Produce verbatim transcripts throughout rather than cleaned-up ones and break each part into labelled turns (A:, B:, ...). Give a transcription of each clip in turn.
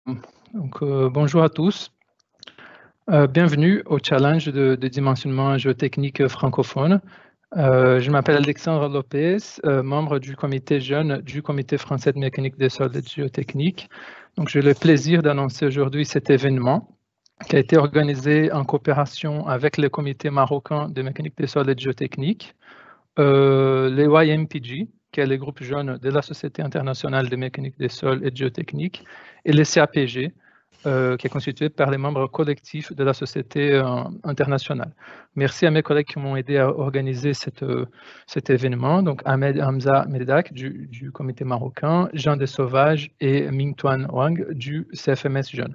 A: Donc, euh, bonjour à tous. Euh, bienvenue au challenge de, de dimensionnement géotechnique francophone. Euh, je m'appelle Alexandre Lopez, euh, membre du comité jeune du Comité français de mécanique des sols et de géotechnique. Donc, j'ai le plaisir d'annoncer aujourd'hui cet événement qui a été organisé en coopération avec le comité marocain de mécanique des sols et de géotechnique, euh, les Y M P G, qui est le groupe jeune de la Société internationale de mécanique des sols et de géotechnique, et les C A P G, Euh, qui est constitué par les membres collectifs de la Société euh, internationale. Merci à mes collègues qui m'ont aidé à organiser cette, euh, cet événement, donc Ahmed Hamza Medak du, du comité marocain, Jean de Sauvage et Ming Tuan Wang du C F M S Jeune.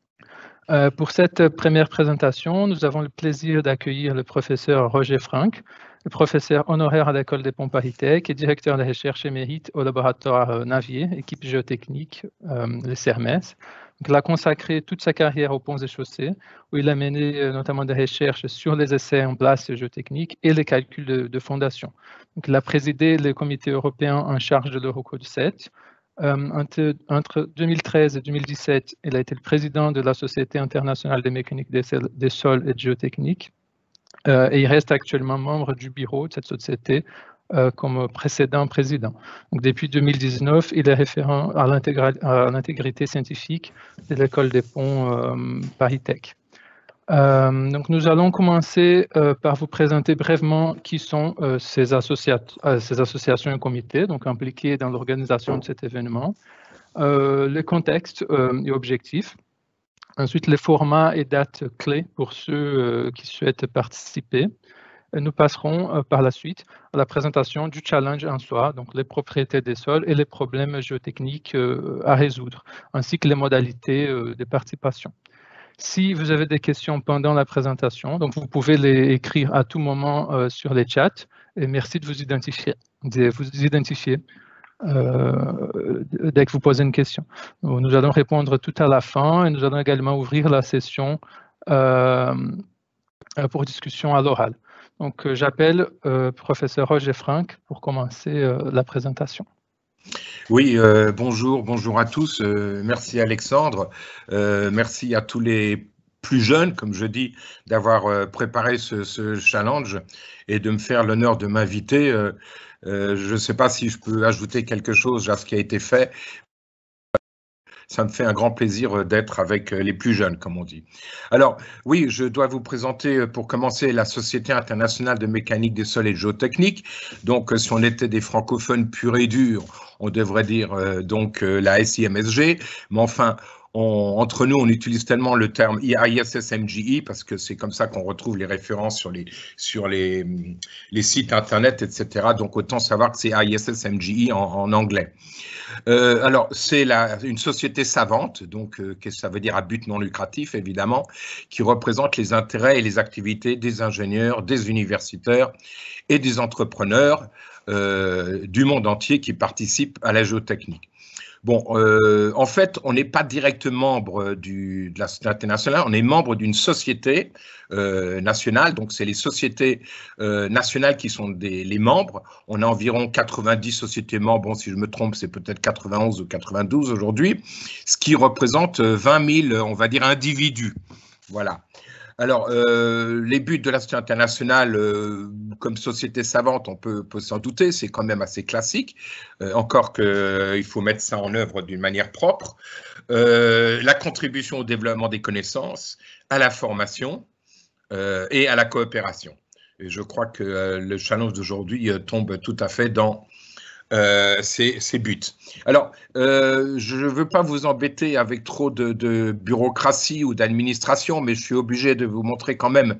A: Euh, pour cette première présentation, nous avons le plaisir d'accueillir le professeur Roger Franck, le professeur honoraire à l'école des ponts Paris-Tech et directeur de recherche émérite au laboratoire euh, Navier, équipe géotechnique, euh, le C E R M E S. Donc, il a consacré toute sa carrière aux ponts et chaussées, où il a mené euh, notamment des recherches sur les essais en place géotechniques et les calculs de, de fondation. Donc, il a présidé le comité européen en charge de l'Eurocode sept. Euh, entre, entre deux mille treize et deux mille dix-sept, il a été le président de la Société internationale de mécanique des, des sols et de géotechnique. Euh, et il reste actuellement membre du bureau de cette société euh, comme précédent président. Donc, depuis deux mille dix-neuf, il est référent à l'intégrité scientifique de l'école des ponts euh, Paris-Tech. Euh, donc, nous allons commencer euh, par vous présenter brièvement qui sont euh, ces, associa euh, ces associations et comités donc impliqués dans l'organisation de cet événement, euh, le contexte euh, et objectifs. Ensuite, les formats et dates clés pour ceux euh, qui souhaitent participer. Et nous passerons euh, par la suite à la présentation du challenge en soi, donc les propriétés des sols et les problèmes géotechniques euh, à résoudre, ainsi que les modalités euh, de participation. Si vous avez des questions pendant la présentation, donc vous pouvez les écrire à tout moment euh, sur les chats. Et merci de vous identifier, de vous identifier euh, dès que vous posez une question. Nous allons répondre tout à la fin et nous allons également ouvrir la session euh, pour discussion à l'oral. Donc, euh, j'appelle euh, professeur Roger Franck pour commencer euh, la présentation.
B: Oui, euh, bonjour, bonjour à tous. Euh, merci Alexandre. Euh, merci à tous les plus jeunes, comme je dis, d'avoir euh, préparé ce, ce challenge et de me faire l'honneur de m'inviter. Euh, euh, je ne sais pas si je peux ajouter quelque chose à ce qui a été fait. Ça me fait un grand plaisir d'être avec les plus jeunes, comme on dit. Alors, oui, je dois vous présenter pour commencer la Société internationale de mécanique des sols et de géotechnique. Donc, si on était des francophones purs et durs, on devrait dire euh, donc euh, la S I M S G. Mais enfin, on, entre nous, on utilise tellement le terme I S S M G I parce que c'est comme ça qu'on retrouve les références sur les, sur les, les sites Internet, et cetera. Donc, autant savoir que c'est I S S M G I en, en anglais. Euh, alors, c'est une société savante, donc euh, que ça veut dire à but non lucratif, évidemment, qui représente les intérêts et les activités des ingénieurs, des universitaires et des entrepreneurs euh, du monde entier qui participent à la géotechnique. Bon, euh, en fait, on n'est pas directement membre du, de la Société internationale, on est membre d'une société euh, nationale, donc c'est les sociétés euh, nationales qui sont des, les membres. On a environ quatre-vingt-dix sociétés membres, bon, si je me trompe, c'est peut-être quatre-vingt-onze ou quatre-vingt-douze aujourd'hui, ce qui représente vingt mille, on va dire, individus. Voilà. Alors, euh, les buts de la Société internationale, euh, comme société savante, on peut, peut s'en douter, c'est quand même assez classique, euh, encore qu'il euh, faut mettre ça en œuvre d'une manière propre. Euh, la contribution au développement des connaissances, à la formation euh, et à la coopération. Et je crois que euh, le challenge d'aujourd'hui euh, tombe tout à fait dans Euh, ces, ces buts. Alors, euh, je ne veux pas vous embêter avec trop de, de bureaucratie ou d'administration, mais je suis obligé de vous montrer quand même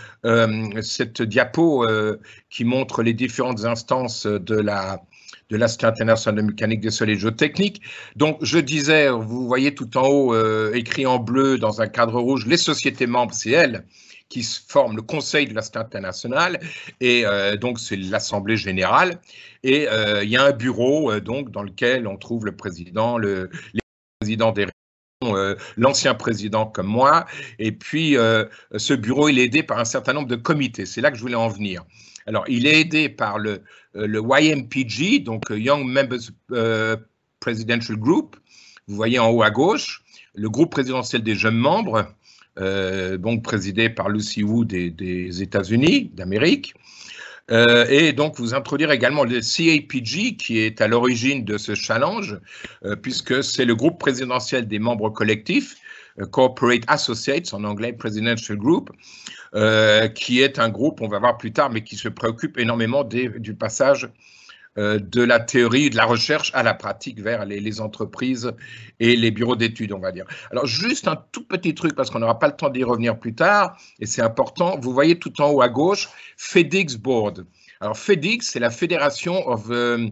B: euh, cette diapo euh, qui montre les différentes instances de la de l'Institut international de mécanique des sols et géotechnique. Donc, je disais, vous voyez tout en haut, euh, écrit en bleu dans un cadre rouge, les sociétés membres, c'est elles qui forment le conseil de l'Institut international, et euh, donc c'est l'Assemblée générale, et euh, il y a un bureau euh, donc dans lequel on trouve le président, le, les présidents des régions, euh, l'ancien président comme moi, et puis euh, ce bureau il est aidé par un certain nombre de comités, c'est là que je voulais en venir. Alors il est aidé par le, le Y M P G, donc Young Members euh, Presidential Group, vous voyez en haut à gauche. le groupe présidentiel des jeunes membres, euh, donc présidé par Lucy Wu des, des États-Unis d'Amérique. Euh, et donc vous introduire également le C A P G qui est à l'origine de ce challenge, euh, puisque c'est le groupe présidentiel des membres collectifs, euh, Corporate Associates en anglais, Presidential Group, euh, qui est un groupe, on va voir plus tard, mais qui se préoccupe énormément des, du passage euh, de la théorie, de la recherche à la pratique vers les, les entreprises et les bureaux d'études, on va dire. Alors juste un tout petit truc, parce qu'on n'aura pas le temps d'y revenir plus tard, et c'est important, vous voyez tout en haut à gauche, FedEx Board. Alors FedEx, c'est la Fédération of, uh,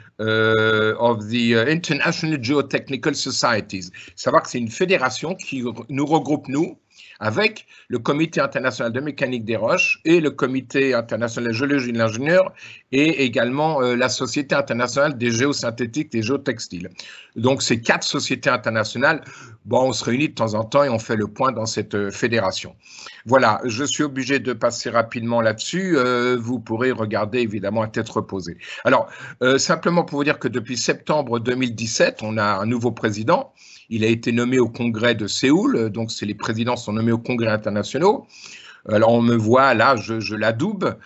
B: uh, of the International Geotechnical Societies. Savoir que c'est une fédération qui nous regroupe, nous, avec le Comité international de mécanique des roches et le Comité international de géologie de l'ingénieur et également euh, la Société internationale des géosynthétiques et des géotextiles. Donc, ces quatre sociétés internationales, bon, on se réunit de temps en temps et on fait le point dans cette euh, fédération. Voilà, je suis obligé de passer rapidement là-dessus. Euh, vous pourrez regarder évidemment à tête reposée. Alors, euh, simplement pour vous dire que depuis septembre deux mille dix-sept, on a un nouveau président. Il a été nommé au congrès de Séoul, donc c'est les présidents sont nommés au congrès internationaux. Alors on me voit là, je, je l'adoube,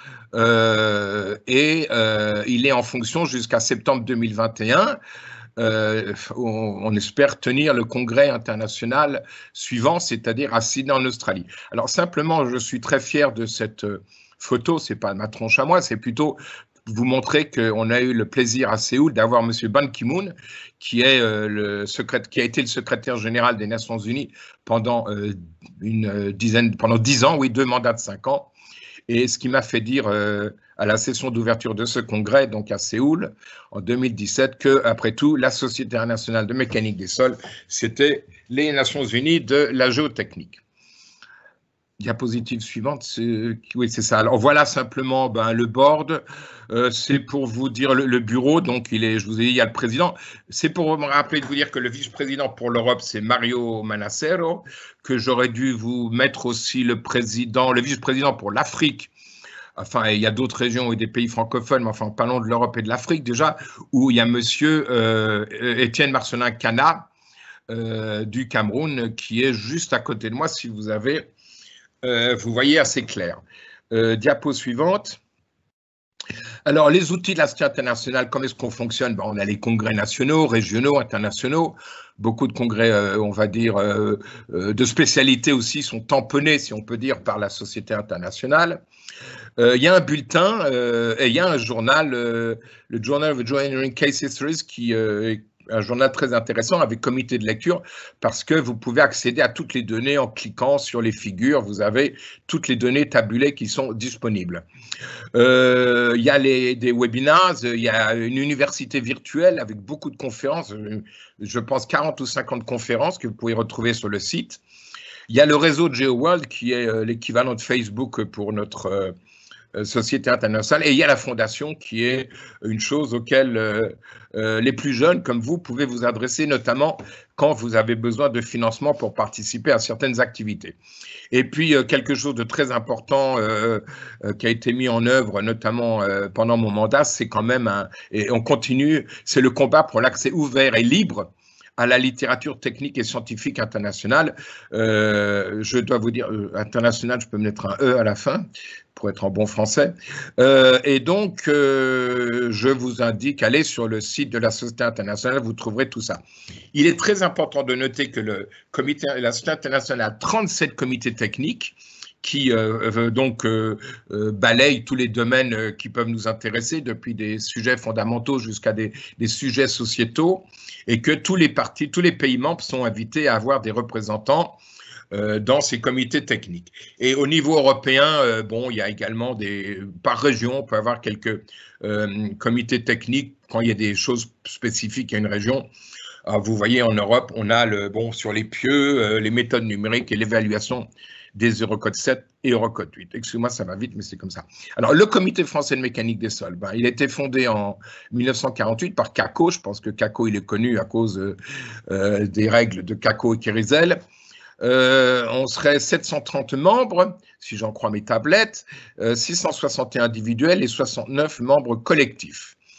B: euh, et euh, il est en fonction jusqu'à septembre deux mille vingt et un. Euh, on, on espère tenir le congrès international suivant, c'est-à-dire à Sydney en Australie. Alors simplement, je suis très fier de cette photo, c'est pas ma tronche à moi, c'est plutôt vous montrer qu'on a eu le plaisir à Séoul d'avoir M. Ban Ki-moon, qui, est, euh, le secrétaire, qui a été le secrétaire général des Nations Unies pendant euh, une dizaine, pendant dix ans, oui, deux mandats de cinq ans. Et ce qui m'a fait dire euh, à la session d'ouverture de ce congrès, donc à Séoul, en deux mille dix-sept, que après tout, la Société internationale de mécanique des sols, c'était les Nations Unies de la géotechnique. Diapositive suivante, oui, c'est ça. Alors voilà simplement ben, le board. Euh, c'est pour vous dire le, le bureau. Donc il est, je vous ai dit, il y a le président. C'est pour me rappeler de vous dire que le vice-président pour l'Europe, c'est Mario Manassero, que j'aurais dû vous mettre aussi le président, le vice-président pour l'Afrique. Enfin, il y a d'autres régions et des pays francophones, mais enfin, parlons de l'Europe et de l'Afrique déjà, où il y a Monsieur euh, Étienne Marcelin Cana euh, du Cameroun, qui est juste à côté de moi, si vous avez. Euh, vous voyez assez clair. Euh, diapo suivante. Alors, les outils de la Société internationale, comment est-ce qu'on fonctionne? Ben, on a les congrès nationaux, régionaux, internationaux. Beaucoup de congrès, euh, on va dire, euh, euh, de spécialité aussi sont tamponnés, si on peut dire, par la Société internationale. Euh, il y a un bulletin euh, et il y a un journal, euh, le Journal of Geoengineering Case Histories, qui euh, un journal très intéressant avec comité de lecture parce que vous pouvez accéder à toutes les données en cliquant sur les figures. Vous avez toutes les données tabulées qui sont disponibles. Euh, il y a les, des webinars, il y a une université virtuelle avec beaucoup de conférences, je pense quarante ou cinquante conférences que vous pouvez retrouver sur le site. Il y a le réseau GeoWorld qui est l'équivalent de Facebook pour notre euh, Société internationale, et il y a la fondation qui est une chose auquel euh, euh, les plus jeunes comme vous pouvez vous adresser, notamment quand vous avez besoin de financement pour participer à certaines activités. Et puis euh, quelque chose de très important euh, euh, qui a été mis en œuvre notamment euh, pendant mon mandat, c'est quand même un, et on continue, c'est le combat pour l'accès ouvert et libre à la littérature technique et scientifique internationale. Euh, je dois vous dire, euh, international, je peux mettre un E à la fin, pour être en bon français. Euh, et donc, euh, je vous indique, allez sur le site de la Société internationale, vous trouverez tout ça. Il est très important de noter que le comité, la Société internationale a trente-sept comités techniques qui euh, donc euh, euh, balayent tous les domaines euh, qui peuvent nous intéresser, depuis des sujets fondamentaux jusqu'à des, des sujets sociétaux, et que tous les partis, tous les pays membres sont invités à avoir des représentants euh, dans ces comités techniques. Et au niveau européen, euh, bon, il y a également des, par région, on peut avoir quelques euh, comités techniques quand il y a des choses spécifiques à une région. Alors, vous voyez, en Europe, on a le, bon, sur les pieux, euh, les méthodes numériques et l'évaluation des Eurocode sept et Eurocode huit. Excusez-moi, ça va vite, mais c'est comme ça. Alors, le Comité français de mécanique des sols, ben, il a été fondé en mille neuf cent quarante-huit par Kako. Je pense que Kako, il est connu à cause euh, des règles de Kako et Kerizel. Euh, on serait sept cent trente membres, si j'en crois mes tablettes, euh, six cent soixante et un individuels et soixante-neuf membres collectifs.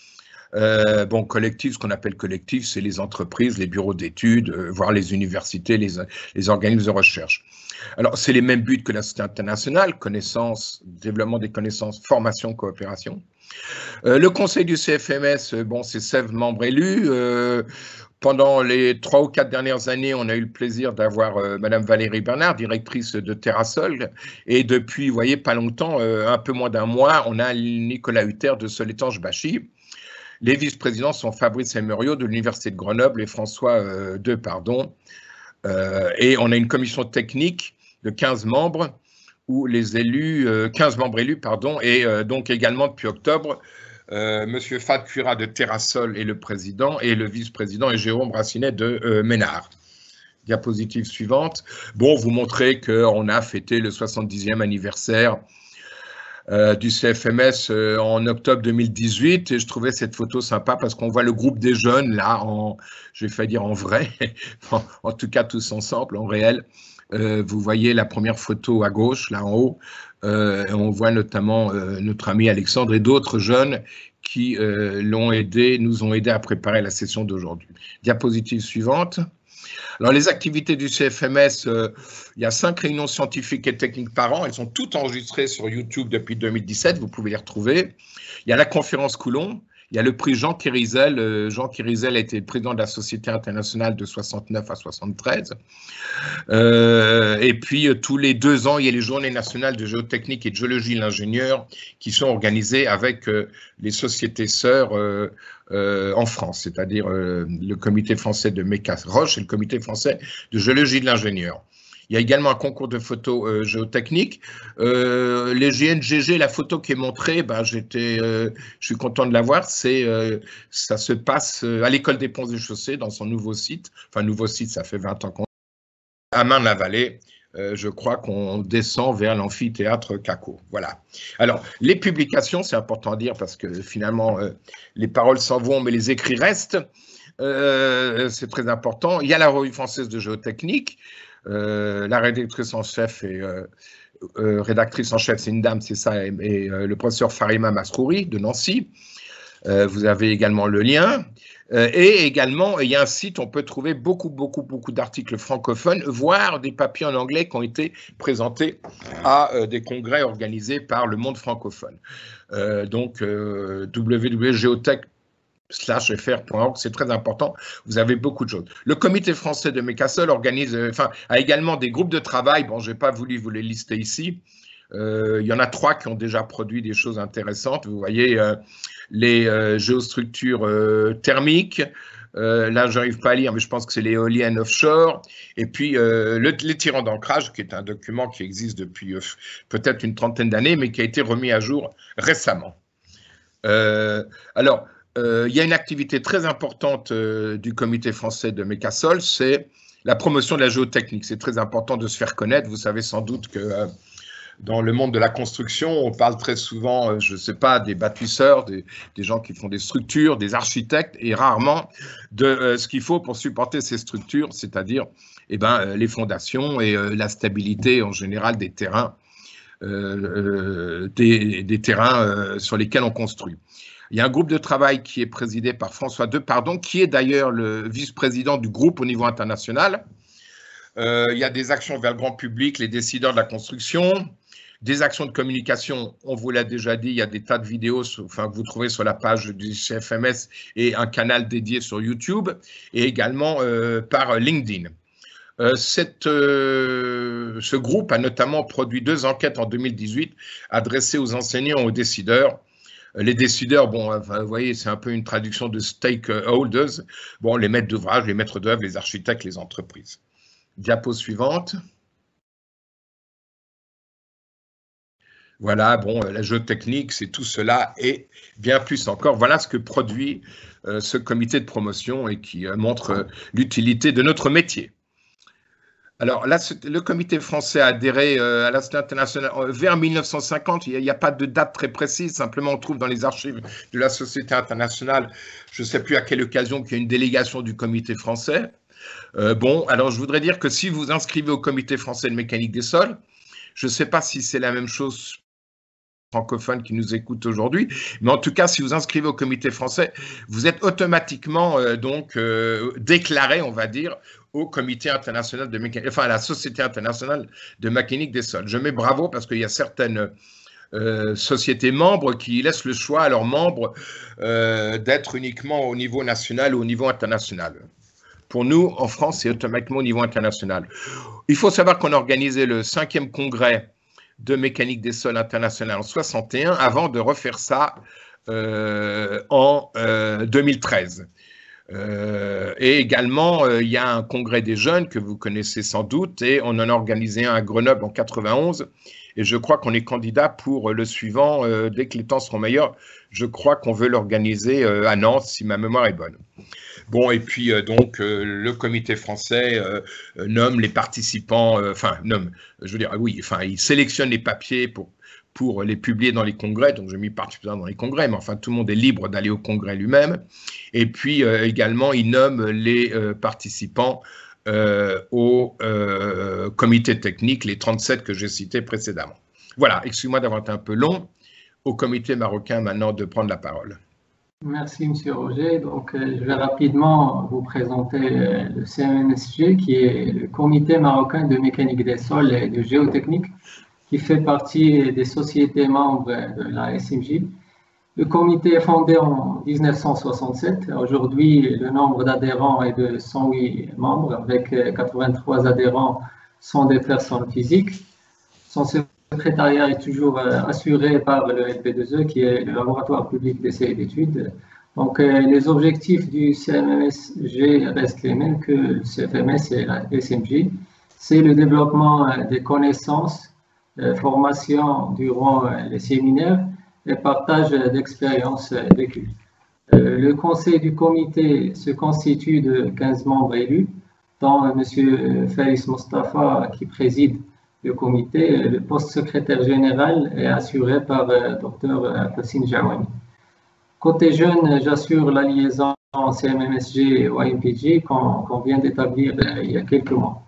B: Euh, bon, collectif, ce qu'on appelle collectif, c'est les entreprises, les bureaux d'études, euh, voire les universités, les, les organismes de recherche. Alors, c'est les mêmes buts que la société internationale, connaissance, développement des connaissances, formation, coopération. Euh, le conseil du C F M S, bon, c'est seize membres élus. Euh, pendant les trois ou quatre dernières années, on a eu le plaisir d'avoir euh, Madame Valérie Bernard, directrice de Terrasol. Et depuis, vous voyez, pas longtemps, euh, un peu moins d'un mois, on a Nicolas Hutter de Soletanche-Bachy. Les vice-présidents sont Fabrice Emerio de l'Université de Grenoble et François euh, De, pardon. Euh, et on a une commission technique de quinze membres, où les élus, euh, quinze membres élus, pardon, et euh, donc également depuis octobre, euh, Monsieur Fad Cuira de Terrasol est le président, et le vice-président est Jérôme Racinet de euh, Ménard. Diapositive suivante. Bon, vous montrez qu'on a fêté le soixante-dixième anniversaire Euh, du C F M S euh, en octobre deux mille dix-huit, et je trouvais cette photo sympa parce qu'on voit le groupe des jeunes là, en, je vais faire dire en vrai, en, en tout cas tous ensemble, en réel. Euh, vous voyez la première photo à gauche, là en haut, euh, et on voit notamment euh, notre ami Alexandre et d'autres jeunes qui euh, l'ont aidé, nous ont aidé à préparer la session d'aujourd'hui. Diapositive suivante. Alors, les activités du C F M S, euh, il y a cinq réunions scientifiques et techniques par an. Elles sont toutes enregistrées sur YouTube depuis deux mille dix-sept. Vous pouvez les retrouver. Il y a la conférence Coulomb. Il y a le prix Jean Kérisel. Euh, Jean Kérisel a été président de la Société internationale de soixante-neuf à soixante-treize. Euh, et puis, euh, tous les deux ans, il y a les journées nationales de géotechnique et de géologie de l'ingénieur qui sont organisées avec euh, les sociétés sœurs euh, euh, en France, c'est-à-dire euh, le comité français de Méca-Roche et le comité français de géologie de l'ingénieur. Il y a également un concours de photos euh, géotechniques. Euh, les G N G G, la photo qui est montrée, ben, j'étais, euh, je suis content de la voir. C'est, euh, ça se passe à l'école des ponts et chaussées dans son nouveau site. Enfin, nouveau site, ça fait vingt ans qu'on est à Marne-la-Vallée. Euh, je crois qu'on descend vers l'amphithéâtre Caco. Voilà. Alors, les publications, c'est important à dire parce que finalement, euh, les paroles s'en vont, mais les écrits restent. Euh, c'est très important. Il y a la revue française de géotechnique. Euh, la rédactrice en chef et euh, euh, rédactrice en chef, c'est une dame, c'est ça, et, et euh, le professeur Farima Masrouri de Nancy. Euh, vous avez également le lien. Euh, et également, il y a un site où on peut trouver beaucoup, beaucoup, beaucoup d'articles francophones, voire des papiers en anglais qui ont été présentés à euh, des congrès organisés par le monde francophone. Euh, donc, euh, w w w point geotech slash f r point org, c'est très important, vous avez beaucoup de choses. Le comité français de Mécassol organise, euh, enfin, a également des groupes de travail, bon, je n'ai pas voulu vous les lister ici, euh, il y en a trois qui ont déjà produit des choses intéressantes, vous voyez, euh, les euh, géostructures euh, thermiques, euh, là, je n'arrive pas à lire, mais je pense que c'est l'éolienne offshore, et puis euh, le, les tirants d'ancrage, qui est un document qui existe depuis euh, peut-être une trentaine d'années, mais qui a été remis à jour récemment. Euh, alors, Euh, il y a une activité très importante euh, du comité français de Mécassol, c'est la promotion de la géotechnique. C'est très important de se faire connaître. Vous savez sans doute que euh, dans le monde de la construction, on parle très souvent, euh, je ne sais pas, des bâtisseurs, des, des gens qui font des structures, des architectes, et rarement de euh, ce qu'il faut pour supporter ces structures, c'est-à-dire eh ben, euh, les fondations et euh, la stabilité en général des terrains, euh, euh, des, des terrains euh, sur lesquels on construit. Il y a un groupe de travail qui est présidé par François De, pardon, qui est d'ailleurs le vice-président du groupe au niveau international. Euh, il y a des actions vers le grand public, les décideurs de la construction, des actions de communication, on vous l'a déjà dit, il y a des tas de vidéos enfin, que vous trouvez sur la page du C F M S et un canal dédié sur YouTube, et également euh, par LinkedIn. Euh, cette, euh, ce groupe a notamment produit deux enquêtes en deux mille dix-huit adressées aux enseignants et aux décideurs. Les décideurs, bon, enfin, vous voyez, c'est un peu une traduction de stakeholders. Bon, les maîtres d'ouvrage, les maîtres d'œuvre, les architectes, les entreprises. Diapo suivante. Voilà, bon, la géotechnique, c'est tout cela et bien plus encore. Voilà ce que produit euh, ce comité de promotion et qui euh, montre euh, l'utilité de notre métier. Alors là, le comité français a adhéré euh, à la Société internationale vers mille neuf cent cinquante. Il n'y a, a pas de date très précise. Simplement, on trouve dans les archives de la Société internationale, je ne sais plus à quelle occasion, qu'il y a une délégation du comité français. Euh, bon, alors je voudrais dire que si vous inscrivez au comité français de mécanique des sols, je ne sais pas si c'est la même chose francophones qui nous écoutent aujourd'hui. Mais en tout cas, si vous inscrivez au comité français, vous êtes automatiquement euh, donc euh, déclaré, on va dire, au comité international de mécanique, enfin à la Société internationale de mécanique des sols. Je mets bravo parce qu'il y a certaines euh, sociétés membres qui laissent le choix à leurs membres euh, d'être uniquement au niveau national ou au niveau international. Pour nous, en France, c'est automatiquement au niveau international. Il faut savoir qu'on a organisé le cinquième congrès de mécanique des sols international en soixante et un avant de refaire ça euh, en euh, deux mille treize. Euh, et également, euh, il y a un congrès des jeunes que vous connaissez sans doute et on en a organisé un à Grenoble en quatre-vingt-onze et je crois qu'on est candidat pour le suivant euh, dès que les temps seront meilleurs. Je crois qu'on veut l'organiser euh, à Nantes si ma mémoire est bonne. Bon, et puis euh, donc euh, le comité français euh, nomme les participants, euh, enfin nomme, je veux dire, oui, enfin il sélectionne les papiers pour pour les publier dans les congrès, donc je m'y participe dans les congrès, mais enfin tout le monde est libre d'aller au congrès lui-même. Et puis euh, également il nomme les euh, participants euh, au euh, comité technique, les trente-sept que j'ai cités précédemment. Voilà, excuse-moi d'avoir été un peu long. Au comité marocain maintenant de prendre la parole.
C: Merci, Monsieur Roger. Donc, euh, je vais rapidement vous présenter euh, le C M M S G, qui est le Comité marocain de mécanique des sols et de géotechnique, qui fait partie des sociétés membres de la S M J. Le comité est fondé en mille neuf cent soixante-sept. Aujourd'hui, le nombre d'adhérents est de cent huit membres, avec quatre-vingt-trois adhérents sont des personnes physiques. Son secrétariat est toujours assuré par le L P deux E, qui est le laboratoire public d'essais et d'études. Donc, les objectifs du C M M S G restent les mêmes que le C F M S et la S M J. C'est le développement des connaissances, formation durant les séminaires et partage d'expériences vécues. Le conseil du comité se constitue de quinze membres élus, dont M. Faris Mostafa qui préside le comité. Le poste secrétaire général est assuré par Dr Fassine Jawani. Côté jeunes, j'assure la liaison C M M S G et O M P G qu'on qu'on vient d'établir il y a quelques mois.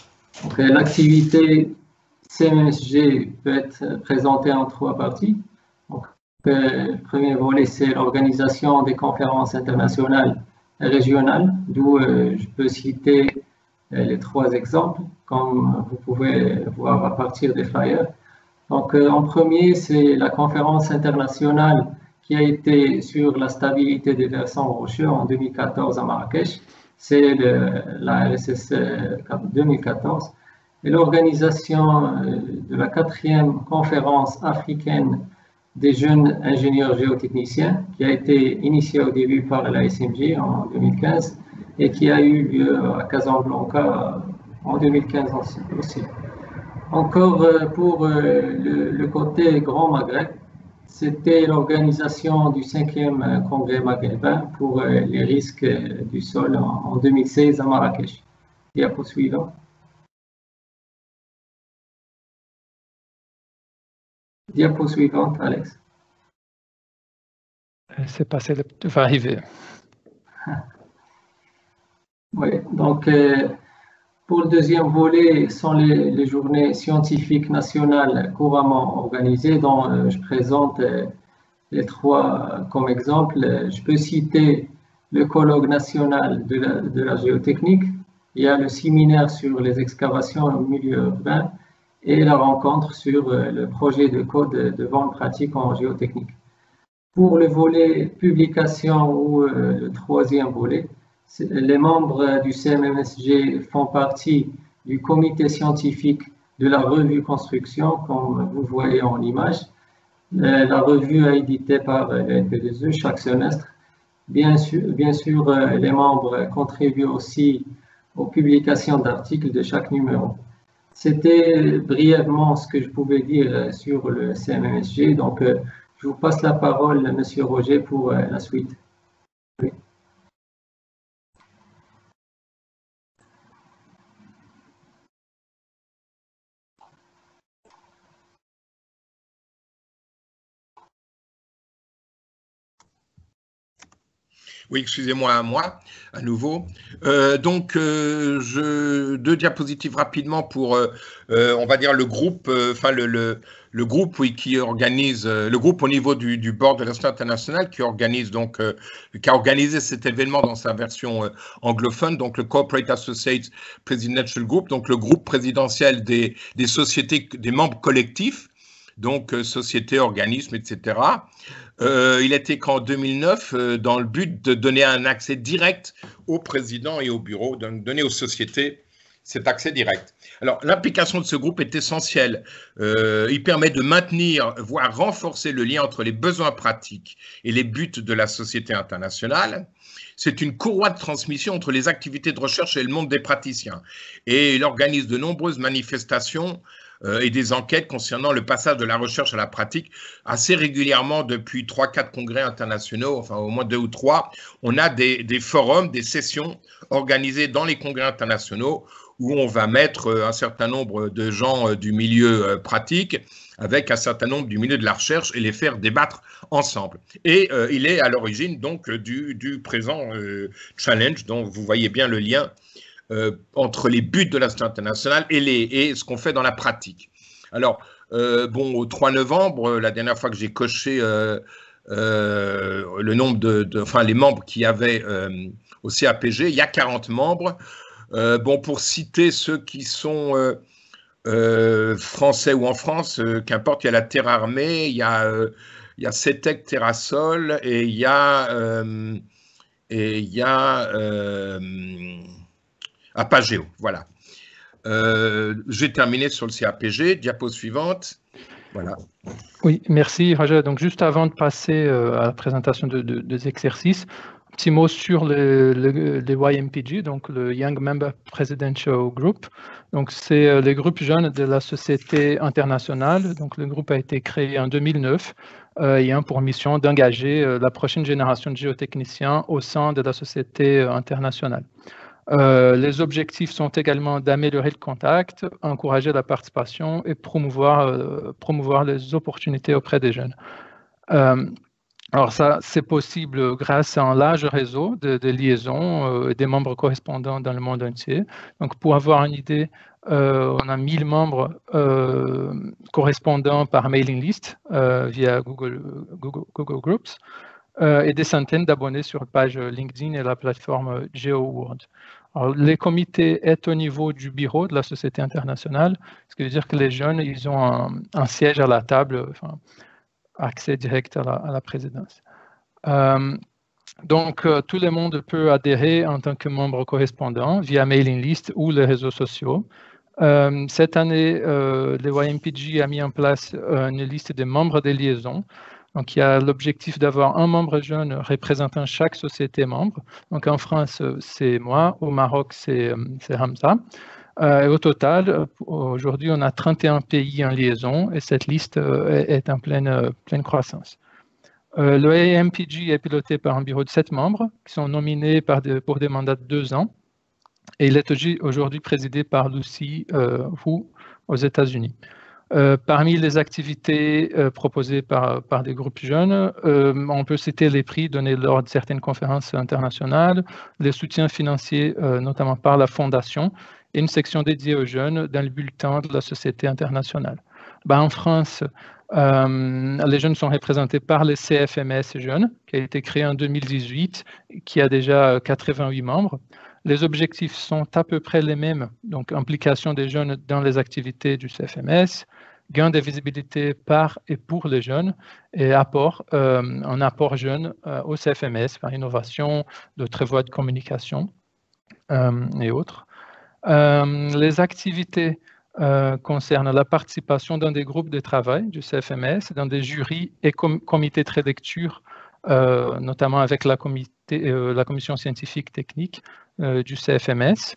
C: L'activité C M M S G peut être présentée en trois parties. Donc, le premier volet, c'est l'organisation des conférences internationales et régionales, d'où euh, je peux citer euh, les trois exemples, comme vous pouvez voir à partir des flyers. Donc, euh, en premier, c'est la conférence internationale qui a été sur la stabilité des versants rocheux en deux mille quatorze à Marrakech. C'est la R S S deux mille quatorze. Et l'organisation de la quatrième conférence africaine des jeunes ingénieurs géotechniciens, qui a été initiée au début par la S M J en deux mille quinze et qui a eu lieu à Casablanca en deux mille quinze aussi. Encore pour le, le côté Grand Maghreb, c'était l'organisation du cinquième congrès maghrébin pour les risques du sol en deux mille seize à Marrakech. Diapo suivant. Diapo suivante, Alex.
A: C'est passé, le... va arriver.
C: Oui, donc euh, pour le deuxième volet, sont les, les journées scientifiques nationales couramment organisées, dont euh, je présente euh, les trois comme exemple. Je peux citer le colloque national de la, de la géotechnique, il y a le séminaire sur les excavations au milieu urbain et la rencontre sur euh, le projet de code de vente pratique en géotechnique. Pour le volet publication ou euh, le troisième volet, les membres du C M M S G font partie du comité scientifique de la revue Construction, comme vous voyez en image. La revue est éditée par le L P deux E chaque semestre. Bien sûr, bien sûr, les membres contribuent aussi aux publications d'articles de chaque numéro. C'était brièvement ce que je pouvais dire sur le C M M S G. Donc, je vous passe la parole, Monsieur Roger, pour la suite. Oui.
B: Oui, excusez-moi à moi, à nouveau. Euh, donc, euh, je, deux diapositives rapidement pour, euh, euh, on va dire, le groupe, enfin, euh, le, le, le groupe oui, qui organise, euh, le groupe au niveau du, du board de l'Institut international qui organise donc, euh, qui a organisé cet événement dans sa version euh, anglophone, donc le Corporate Associates Presidential Group, donc le groupe présidentiel des, des sociétés, des membres collectifs, donc euh, sociétés, organismes, et cetera. Euh, il a été créé en deux mille neuf euh, dans le but de donner un accès direct au président et au bureau, de donner aux sociétés cet accès direct. Alors, l'implication de ce groupe est essentielle. Euh, il permet de maintenir, voire renforcer le lien entre les besoins pratiques et les buts de la société internationale. C'est une courroie de transmission entre les activités de recherche et le monde des praticiens. Et il organise de nombreuses manifestations et des enquêtes concernant le passage de la recherche à la pratique assez régulièrement depuis trois quatre congrès internationaux, enfin au moins deux ou trois. On a des, des forums, des sessions organisées dans les congrès internationaux où on va mettre un certain nombre de gens du milieu pratique avec un certain nombre du milieu de la recherche et les faire débattre ensemble. Et euh, il est à l'origine donc du, du présent euh, challenge dont vous voyez bien le lien Euh, entre les buts de l'Institut international et, les, et ce qu'on fait dans la pratique. Alors, euh, bon, au trois novembre, la dernière fois que j'ai coché euh, euh, le nombre de, de, enfin, les membres qu'il y avait euh, au C A P G, il y a quarante membres. Euh, bon, pour citer ceux qui sont euh, euh, français ou en France, euh, qu'importe, il y a la Terre Armée, il y a, euh, il y a CETEC Terrasol et il y a, euh, et il y a euh, à Pagéo, voilà. Euh, J'ai terminé sur le C A P G. Diapo suivante. Voilà.
A: Oui, merci Raja. Donc juste avant de passer euh, à la présentation de, de, des exercices, un petit mot sur le, le, le Y M P G, donc le Young Member Presidential Group. Donc c'est euh, les groupes jeunes de la Société internationale. Donc le groupe a été créé en deux mille neuf euh, et a pour mission d'engager euh, la prochaine génération de géotechniciens au sein de la Société internationale. Euh, les objectifs sont également d'améliorer le contact, encourager la participation et promouvoir, euh, promouvoir les opportunités auprès des jeunes. Euh, alors ça, c'est possible grâce à un large réseau de, de liaisons euh, et des membres correspondants dans le monde entier. Donc pour avoir une idée, euh, on a mille membres euh, correspondants par mailing list euh, via Google, Google, Google Groups. Euh, et des centaines d'abonnés sur la page LinkedIn et la plateforme GeoWorld. Alors, les comités sont au niveau du bureau de la Société internationale, ce qui veut dire que les jeunes, ils ont un, un siège à la table, enfin, accès direct à la, à la présidence. Euh, donc, euh, tout le monde peut adhérer en tant que membre correspondant via mailing list ou les réseaux sociaux. Euh, cette année, euh, le Y M P G a mis en place euh, une liste des membres des liaisons. Donc, il y a l'objectif d'avoir un membre jeune représentant chaque société membre. Donc, en France, c'est moi. Au Maroc, c'est Hamza. Euh, et au total, aujourd'hui, on a trente et un pays en liaison et cette liste est, est en pleine, pleine croissance. Euh, le Y M P G est piloté par un bureau de sept membres qui sont nominés par de, pour des mandats de deux ans. Et il est aujourd'hui présidé par Lucy euh, Wu aux États-Unis. Euh, parmi les activités euh, proposées par, par des groupes jeunes, euh, on peut citer les prix donnés lors de certaines conférences internationales, les soutiens financiers, euh, notamment par la Fondation, et une section dédiée aux jeunes dans le bulletin de la Société internationale. Ben, en France, euh, les jeunes sont représentés par le C F M S Jeunes, qui a été créé en deux mille dix-huit, qui a déjà quatre-vingt-huit membres. Les objectifs sont à peu près les mêmes, donc implication des jeunes dans les activités du C F M S, gain de visibilité par et pour les jeunes, et apport, euh, un apport jeune euh, au C F M S par innovation, d'autres voies de communication euh, et autres. Euh, les activités euh, concernent la participation dans des groupes de travail du C F M S, dans des jurys et com comités de relecture, euh, notamment avec la, comité, euh, la commission scientifique technique euh, du C F M S.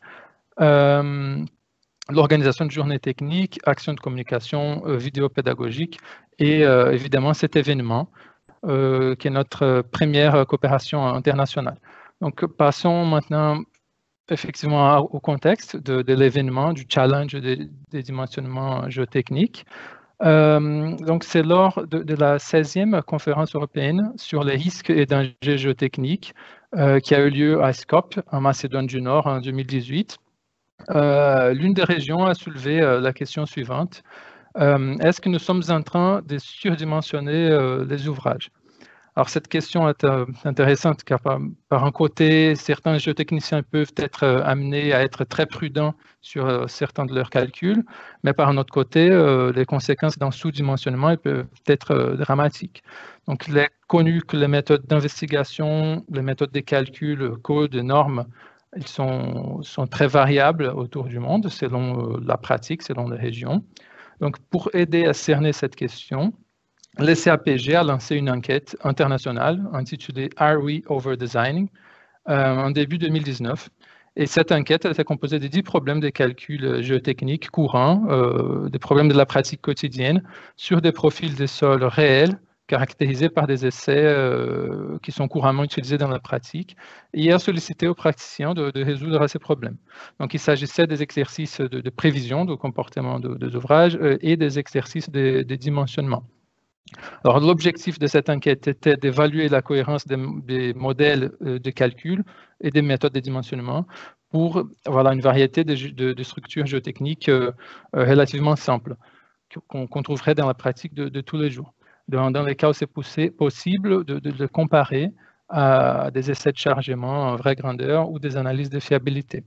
A: Euh, l'organisation de journées techniques, actions de communication, euh, vidéo pédagogique et euh, évidemment cet événement euh, qui est notre première coopération internationale. Donc passons maintenant effectivement au contexte de, de l'événement, du challenge des, des dimensionnements géotechniques. Euh, donc c'est lors de, de la seizième conférence européenne sur les risques et dangers géotechniques euh, qui a eu lieu à Skopje, en Macédoine du Nord, en deux mille dix-huit. Euh, L'une des régions a soulevé euh, la question suivante. Euh, Est-ce que nous sommes en train de surdimensionner euh, les ouvrages? Alors, cette question est euh, intéressante car par, par un côté, certains géotechniciens peuvent être euh, amenés à être très prudents sur euh, certains de leurs calculs, mais par un autre côté, euh, les conséquences d'un sous-dimensionnement peuvent être euh, dramatiques. Donc, il est connu que les méthodes d'investigation, les méthodes de calcul, codes, normes, ils sont, sont très variables autour du monde selon euh, la pratique, selon les régions. Donc, pour aider à cerner cette question, le C A P G a lancé une enquête internationale intitulée « Are we over-designing » euh, en début deux mille dix-neuf. Et cette enquête elle était composée de dix problèmes de calcul géotechniques courants, euh, des problèmes de la pratique quotidienne, sur des profils de sols réels, caractérisés par des essais euh, qui sont couramment utilisés dans la pratique, et a sollicité aux praticiens de, de résoudre ces problèmes. Donc, il s'agissait des exercices de, de prévision du comportement de, des ouvrages euh, et des exercices de, de dimensionnement. Alors, l'objectif de cette enquête était d'évaluer la cohérence des, des modèles de calcul et des méthodes de dimensionnement pour voilà, une variété de, de, de structures géotechniques euh, relativement simples qu'on qu'on trouverait dans la pratique de, de tous les jours. Dans, dans les cas où c'est possible de, de, de comparer à des essais de chargement en vraie grandeur ou des analyses de fiabilité.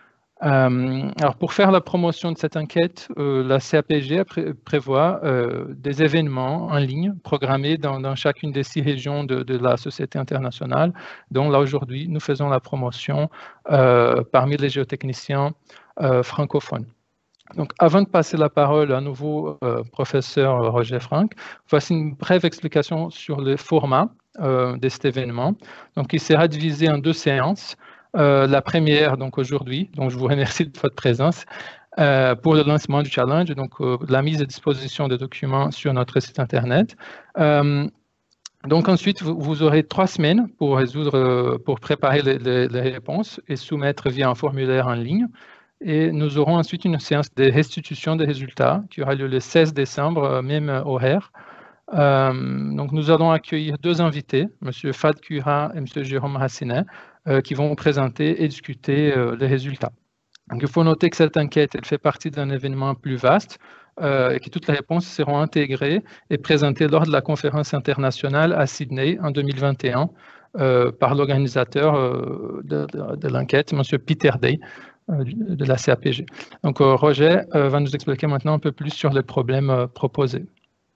A: Euh, alors pour faire la promotion de cette enquête, euh, la C A P G pré prévoit euh, des événements en ligne programmés dans, dans chacune des six régions de, de la Société internationale, dont là aujourd'hui nous faisons la promotion euh, parmi les géotechniciens euh, francophones. Donc avant de passer la parole à nouveau euh, professeur Roger Franck, voici une brève explication sur le format euh, de cet événement. Donc il sera divisé en deux séances. Euh, la première, donc aujourd'hui, donc je vous remercie de votre présence, euh, pour le lancement du challenge, donc euh, la mise à disposition des documents sur notre site internet. Euh, donc ensuite, vous, vous aurez trois semaines pour résoudre, euh, pour préparer les, les, les réponses et soumettre via un formulaire en ligne. Et nous aurons ensuite une séance de restitution des résultats qui aura lieu le seize décembre, même horaire. Euh, donc nous allons accueillir deux invités, M. Fad Kura et M. Jérôme Racinet, euh, qui vont présenter et discuter euh, les résultats. Donc, il faut noter que cette enquête elle fait partie d'un événement plus vaste euh, et que toutes les réponses seront intégrées et présentées lors de la conférence internationale à Sydney en deux mille vingt et un euh, par l'organisateur euh, de, de, de l'enquête, M. Peter Day, euh, de la C A P G. Donc euh, Roger euh, va nous expliquer maintenant un peu plus sur les problèmes euh, proposés.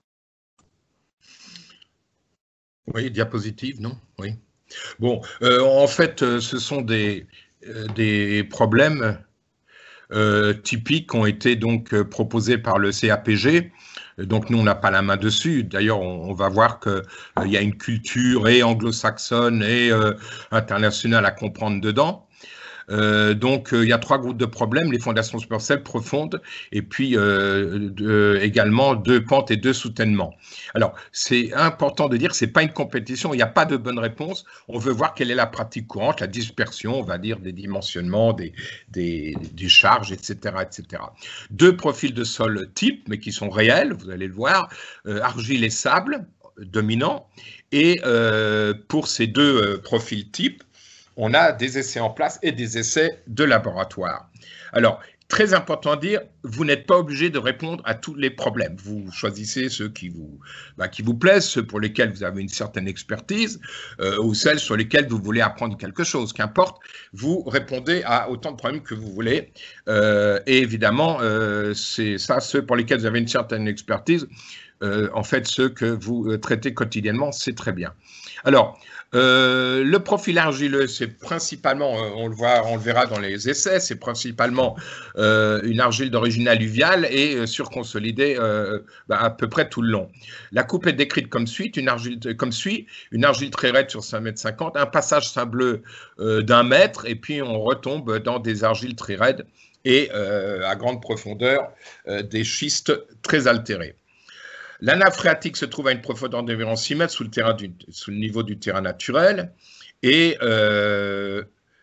B: Oui, diapositive, non? Oui. Bon, euh, en fait, euh, ce sont des, euh, des problèmes euh, typiques qui ont été donc euh, proposés par le C A P G. Donc, nous, on n'a pas la main dessus. D'ailleurs, on, on va voir qu'il euh, y a une culture et anglo-saxonne et euh, internationale à comprendre dedans. Euh, donc, euh, il y a trois groupes de problèmes, les fondations superficielles profondes et puis euh, de, également deux pentes et deux soutènements. Alors, c'est important de dire que ce n'est pas une compétition, il n'y a pas de bonne réponse. On veut voir quelle est la pratique courante, la dispersion, on va dire, des dimensionnements, des, des, des charges, et cetera, et cetera. Deux profils de sol type, mais qui sont réels, vous allez le voir, euh, argile et sable, dominant. Et euh, pour ces deux euh, profils types, on a des essais en place et des essais de laboratoire. Alors, très important à dire, vous n'êtes pas obligé de répondre à tous les problèmes. Vous choisissez ceux qui vous, bah, qui vous plaisent, ceux pour lesquels vous avez une certaine expertise, euh, ou celles sur lesquelles vous voulez apprendre quelque chose. Qu'importe, vous répondez à autant de problèmes que vous voulez. Euh, et évidemment, euh, c'est ça, ceux pour lesquels vous avez une certaine expertise, euh, en fait, ceux que vous traitez quotidiennement, c'est très bien. Alors, Euh, le profil argileux, c'est principalement, euh, on le voit, on le verra dans les essais, c'est principalement euh, une argile d'origine alluviale et euh, surconsolidée euh, bah, à peu près tout le long. La coupe est décrite comme suit, une argile, comme suit, une argile très raide sur cinq mètres cinquante, un passage sableux euh, d'un mètre, et puis on retombe dans des argiles très raides et euh, à grande profondeur, euh, des schistes très altérés. La nappe phréatique se trouve à une profondeur d'environ six mètres sous le, terrain du, sous le niveau du terrain naturel. Et euh,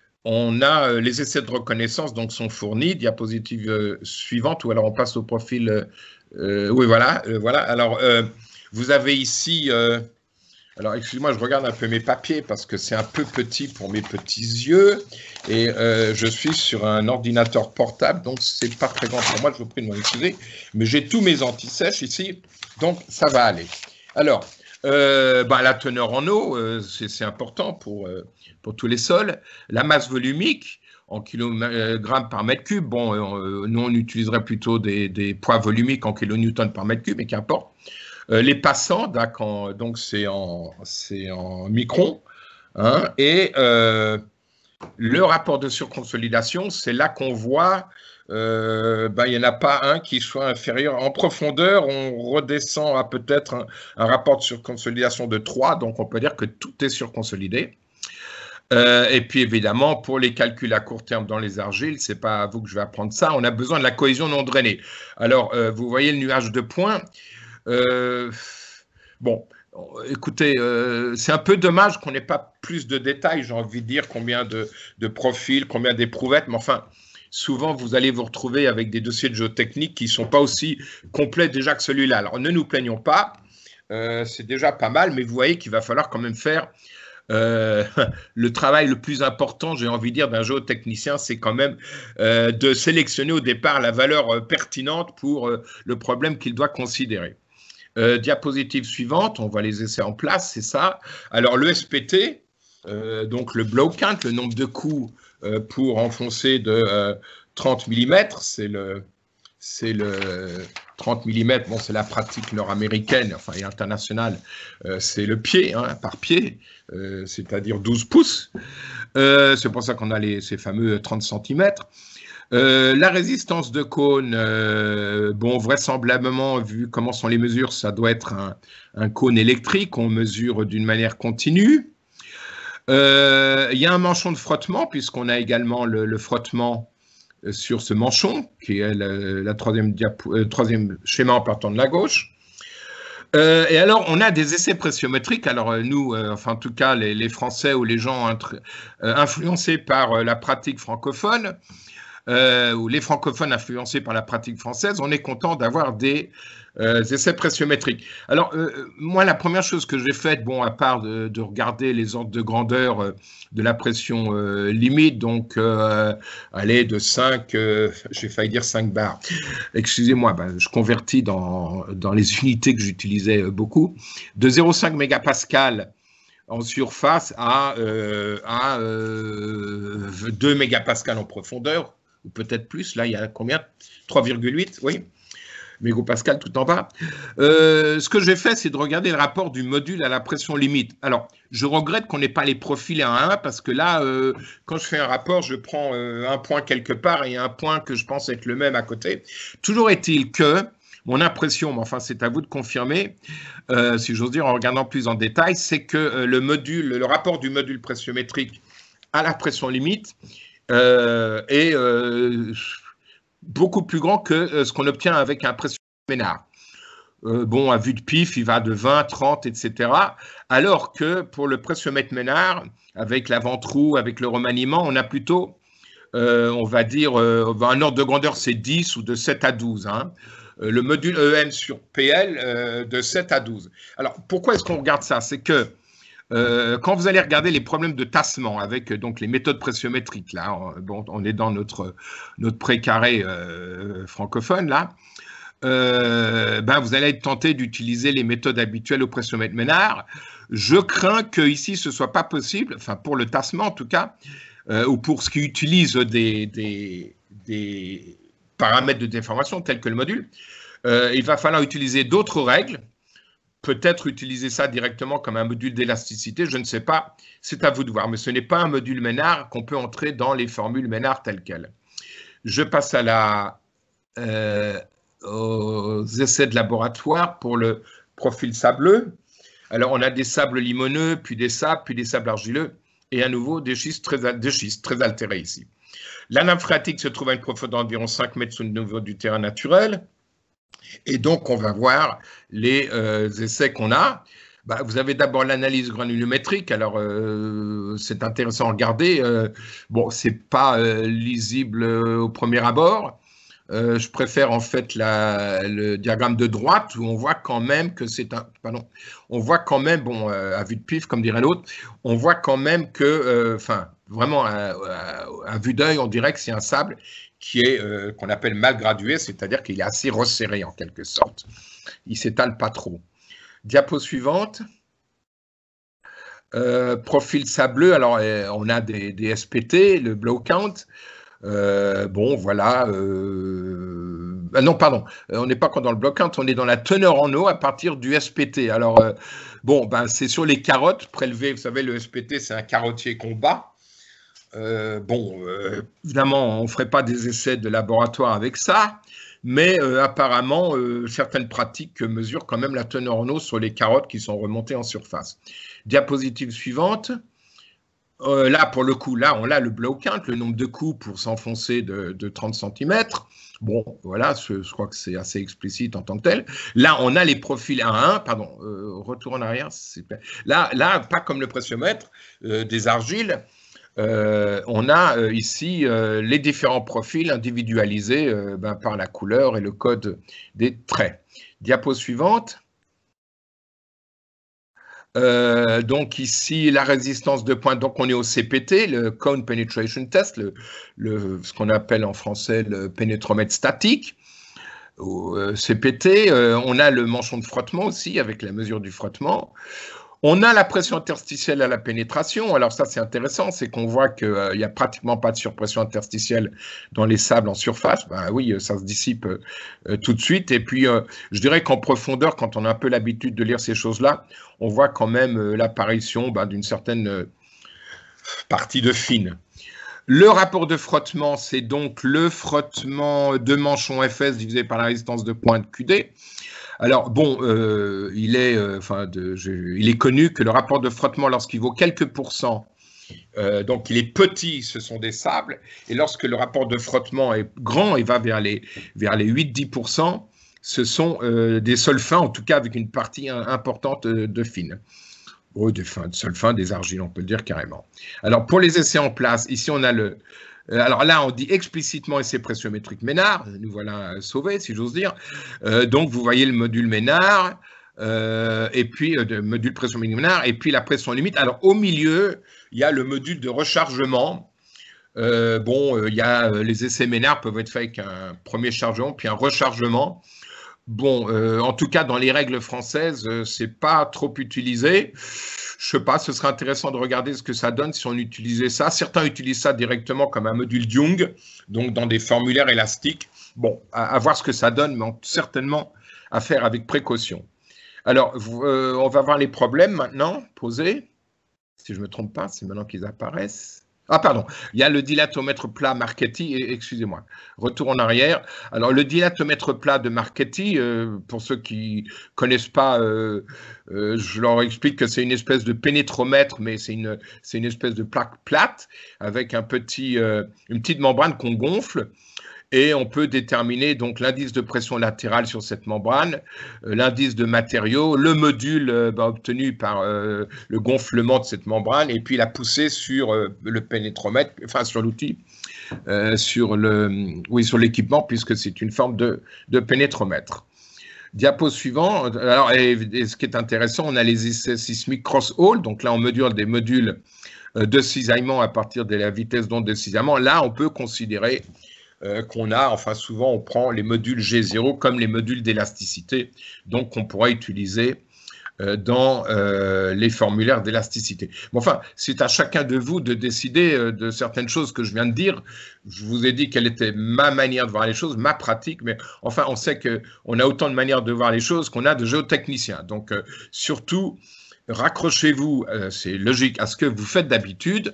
B: on a les essais de reconnaissance donc sont fournis. Diapositive euh, suivante, ou alors on passe au profil. Euh, oui, voilà. Euh, voilà. Alors, euh, vous avez ici euh, Alors, excusez-moi, je regarde un peu mes papiers parce que c'est un peu petit pour mes petits yeux et euh, je suis sur un ordinateur portable, donc c'est pas très grand pour moi, je vous prie de m'en excuser, mais j'ai tous mes anti-sèches ici, donc ça va aller. Alors, euh, bah, la teneur en eau, euh, c'est important pour, euh, pour tous les sols. La masse volumique, en kilogrammes par mètre cube, bon, euh, nous on utiliserait plutôt des, des poids volumiques en kilonewtons par mètre cube, mais qu'importe. Euh, les passants, donc c'est en, en microns, hein, et euh, le rapport de surconsolidation, c'est là qu'on voit, euh, ben, il n'y en a pas un qui soit inférieur. En profondeur, on redescend à peut-être un, un rapport de surconsolidation de trois, donc on peut dire que tout est surconsolidé. Euh, et puis évidemment, pour les calculs à court terme dans les argiles, c'est pas à vous que je vais apprendre ça, on a besoin de la cohésion non drainée. Alors, euh, vous voyez le nuage de points. Euh, bon, écoutez, euh, c'est un peu dommage qu'on n'ait pas plus de détails, j'ai envie de dire combien de, de profils, combien d'éprouvettes, mais enfin, souvent vous allez vous retrouver avec des dossiers de géotechnique qui ne sont pas aussi complets déjà que celui-là. Alors ne nous plaignons pas, euh, c'est déjà pas mal, mais vous voyez qu'il va falloir quand même faire Euh, le travail le plus important, j'ai envie de dire, d'un géotechnicien, c'est quand même euh, de sélectionner au départ la valeur euh, pertinente pour euh, le problème qu'il doit considérer. Euh, diapositive suivante, on voit les essais en place, c'est ça. Alors le S P T, euh, donc le blow count, le nombre de coups euh, pour enfoncer de euh, trente millimètres, c'est le, c'est le trente millimètres, bon c'est la pratique nord-américaine, enfin et internationale, euh, c'est le pied, hein, par pied, euh, c'est-à-dire douze pouces. Euh, c'est pour ça qu'on a les, ces fameux trente centimètres. Euh, la résistance de cône, euh, bon, vraisemblablement, vu comment sont les mesures, ça doit être un, un cône électrique, on mesure d'une manière continue. Euh, il y a un manchon de frottement, puisqu'on a également le, le frottement sur ce manchon, qui est le la troisième, diapo, euh, troisième schéma en partant de la gauche. Euh, et alors, on a des essais pressiométriques. Alors, nous, euh, enfin, en tout cas, les, les Français ou les gens euh, influencés par euh, la pratique francophone, Euh, ou les francophones influencés par la pratique française, on est content d'avoir des euh, essais pressiométriques. Alors, euh, moi, la première chose que j'ai faite, bon, à part de, de regarder les ordres de grandeur euh, de la pression euh, limite, donc, euh, allez, de cinq, euh, j'ai failli dire cinq bars. Excusez-moi, ben, je convertis dans, dans les unités que j'utilisais beaucoup, de zéro virgule cinq mégapascal en surface à, euh, à euh, deux mégapascales en profondeur, ou peut-être plus, là il y a combien, trois virgule huit, oui, mégapascal tout en bas. Euh, ce que j'ai fait, c'est de regarder le rapport du module à la pression limite. Alors, je regrette qu'on n'ait pas les profils un à un, parce que là, euh, quand je fais un rapport, je prends euh, un point quelque part et un point que je pense être le même à côté. Toujours est-il que, mon impression, mais enfin c'est à vous de confirmer, euh, si j'ose dire en regardant plus en détail, c'est que euh, le module, le rapport du module pressiométrique à la pression limite euh, est euh, beaucoup plus grand que euh, ce qu'on obtient avec un pression Ménard. Euh, bon, à vue de pif, il va de vingt, trente, et cetera. Alors que pour le pressiomètre Ménard, avec la ventroue, avec le remaniement, on a plutôt, euh, on va dire, euh, un ordre de grandeur, c'est dix ou de sept à douze, hein. Le module E M sur P L euh, de sept à douze. Alors, pourquoi est-ce qu'on regarde ça? C'est que euh, quand vous allez regarder les problèmes de tassement avec donc, les méthodes pressiométriques, là, on, bon, on est dans notre, notre précaré euh, francophone, là, euh, ben, vous allez être tenté d'utiliser les méthodes habituelles au pressiomètre Ménard. Je crains qu'ici, ce ne soit pas possible, enfin pour le tassement en tout cas, euh, ou pour ce qui utilise des... des, des paramètres de déformation tels que le module, euh, il va falloir utiliser d'autres règles, peut-être utiliser ça directement comme un module d'élasticité, je ne sais pas, c'est à vous de voir, mais ce n'est pas un module Ménard qu'on peut entrer dans les formules Ménard telles quelles. Je passe à la, euh, aux essais de laboratoire pour le profil sableux. Alors on a des sables limoneux, puis des sables, puis des sables argileux, et à nouveau des schistes très, des schistes très altérés ici. La nappe phréatique se trouve à une profondeur d'environ cinq mètres sous le niveau du terrain naturel. Et donc, on va voir les euh, essais qu'on a. Bah, vous avez d'abord l'analyse granulométrique. Alors, euh, c'est intéressant à regarder. Euh, bon, ce n'est pas euh, lisible euh, au premier abord. Euh, je préfère en fait la, le diagramme de droite où on voit quand même que c'est un, pardon, on voit quand même, bon, euh, à vue de pif comme dirait l'autre, on voit quand même que, enfin, euh, vraiment à, à, à vue d'œil, on dirait que c'est un sable qui est euh, qu'on appelle mal gradué, c'est-à-dire qu'il est assez resserré en quelque sorte. Il s'étale pas trop. Diapo suivante. Euh, profil sableux. Alors euh, on a des, des S P T, le blow count. Euh, bon, voilà. Euh... Ah non, pardon, on n'est pas dans le block count, on est dans la teneur en eau à partir du S P T. Alors, euh, bon, ben, c'est sur les carottes prélevées. Vous savez, le S P T, c'est un carottier qu'on bat. Euh, bon, euh, évidemment, on ne ferait pas des essais de laboratoire avec ça, mais euh, apparemment, euh, certaines pratiques mesurent quand même la teneur en eau sur les carottes qui sont remontées en surface. Diapositive suivante. Euh, là, pour le coup, là, on a le blow count, le nombre de coups pour s'enfoncer de, de trente centimètres. Bon, voilà, je, je crois que c'est assez explicite en tant que tel. Là, on a les profils un à un, pardon, euh, retour en arrière. Là, là, pas comme le pressiomètre euh, des argiles. Euh, on a euh, ici euh, les différents profils individualisés euh, ben, par la couleur et le code des traits. Diapo suivante. Euh, donc ici, la résistance de pointe, donc on est au C P T, le Cone Penetration Test, le, le, ce qu'on appelle en français le pénétromètre statique, au euh, C P T. Euh, on a le manchon de frottement aussi, avec la mesure du frottement. On a la pression interstitielle à la pénétration. Alors ça, c'est intéressant, c'est qu'on voit qu'il n'y euh, a pratiquement pas de surpression interstitielle dans les sables en surface. Ben oui, ça se dissipe euh, tout de suite. Et puis, euh, je dirais qu'en profondeur, quand on a un peu l'habitude de lire ces choses-là, on voit quand même euh, l'apparition ben, d'une certaine euh, partie de fine. Le rapport de frottement, c'est donc le frottement de manchon F S divisé par la résistance de pointe Q D. Alors, bon, euh, il, est, euh, enfin de, je, il est connu que le rapport de frottement, lorsqu'il vaut quelques pourcents, euh, donc il est petit, ce sont des sables, et lorsque le rapport de frottement est grand et va vers les, vers les huit à dix pour cent, ce sont euh, des sols fins, en tout cas avec une partie importante de, de fine. Oh, des, fins, de sols fins, des argiles, on peut le dire carrément. Alors, pour les essais en place, ici on a le... Alors là, on dit explicitement essai pressiométrique Ménard, nous voilà sauvés, si j'ose dire. Euh, donc, vous voyez le module Ménard, euh, et puis euh, le module pressiométrique Ménard, et puis la pression limite. Alors, au milieu, il y a le module de rechargement. Euh, bon, euh, il y a euh, les essais Ménard peuvent être faits avec un premier chargement, puis un rechargement. Bon, euh, en tout cas, dans les règles françaises, euh, c'est pas trop utilisé. Je sais pas, ce serait intéressant de regarder ce que ça donne si on utilisait ça. Certains utilisent ça directement comme un module Young, donc dans des formulaires élastiques. Bon, à, à voir ce que ça donne, mais certainement à faire avec précaution. Alors, euh, on va voir les problèmes maintenant posés. Si je ne me trompe pas, c'est maintenant qu'ils apparaissent. Ah, pardon, il y a le dilatomètre plat Marchetti, excusez-moi, retour en arrière. Alors, le dilatomètre plat de Marchetti, euh, pour ceux qui ne connaissent pas, euh, euh, je leur explique que c'est une espèce de pénétromètre, mais c'est une, c'est une espèce de plaque plate avec un petit, euh, une petite membrane qu'on gonfle. Et on peut déterminer donc l'indice de pression latérale sur cette membrane, euh, l'indice de matériaux, le module euh, bah, obtenu par euh, le gonflement de cette membrane, et puis la poussée sur euh, le pénétromètre, enfin sur l'outil, euh, sur le, oui, sur l'équipement, puisque c'est une forme de, de pénétromètre. Diapo suivant. Alors, et, et ce qui est intéressant, on a les essais sismiques cross-hall. Donc là, on mesure des modules de cisaillement à partir de la vitesse d'onde de cisaillement. Là, on peut considérer Euh, qu'on a, enfin souvent on prend les modules G zéro comme les modules d'élasticité, donc qu'on pourra utiliser euh, dans euh, les formulaires d'élasticité. Bon, enfin, c'est à chacun de vous de décider euh, de certaines choses que je viens de dire. Je vous ai dit quelle était ma manière de voir les choses, ma pratique, mais enfin on sait qu'on a autant de manières de voir les choses qu'on a de géotechniciens. Donc euh, surtout, raccrochez-vous, euh, c'est logique, à ce que vous faites d'habitude,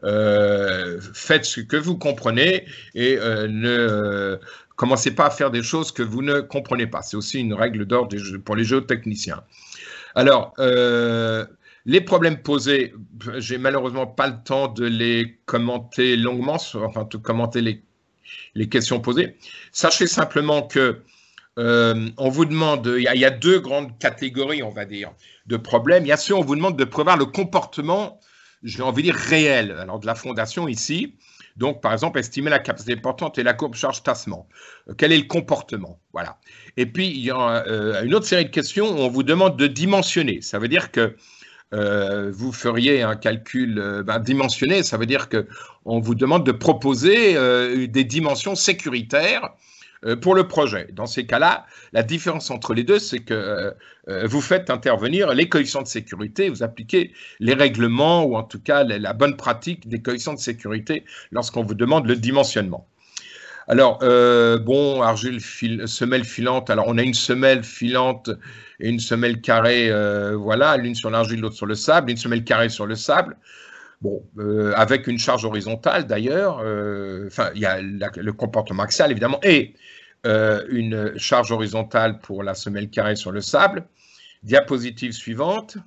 B: euh, faites ce que vous comprenez et euh, ne euh, commencez pas à faire des choses que vous ne comprenez pas. C'est aussi une règle d'or pour les géotechniciens. Alors, euh, les problèmes posés, j'ai malheureusement pas le temps de les commenter longuement, enfin de commenter les, les questions posées. Sachez simplement que Euh, on vous demande, il y, a, il y a deux grandes catégories, on va dire, de problèmes. Il y a ceux, on vous demande de prévoir le comportement, j'ai envie de dire, réel, alors de la fondation ici. Donc, par exemple, estimer la capacité portante et la courbe charge-tassement. Euh, quel est le comportement? Voilà. Et puis, il y a euh, une autre série de questions où on vous demande de dimensionner. Ça veut dire que euh, vous feriez un calcul euh, ben, dimensionné. Ça veut dire qu'on vous demande de proposer euh, des dimensions sécuritaires pour le projet. Dans ces cas-là, la différence entre les deux, c'est que euh, vous faites intervenir les coefficients de sécurité, vous appliquez les règlements ou en tout cas la, la bonne pratique des coefficients de sécurité lorsqu'on vous demande le dimensionnement. Alors, euh, bon, argile, fil, semelle filante, alors on a une semelle filante et une semelle carrée, euh, voilà, l'une sur l'argile, l'autre sur le sable, une semelle carrée sur le sable. Bon, euh, avec une charge horizontale d'ailleurs, euh, enfin, il y a la, le comportement axial évidemment, et euh, une charge horizontale pour la semelle carrée sur le sable. Diapositive suivante.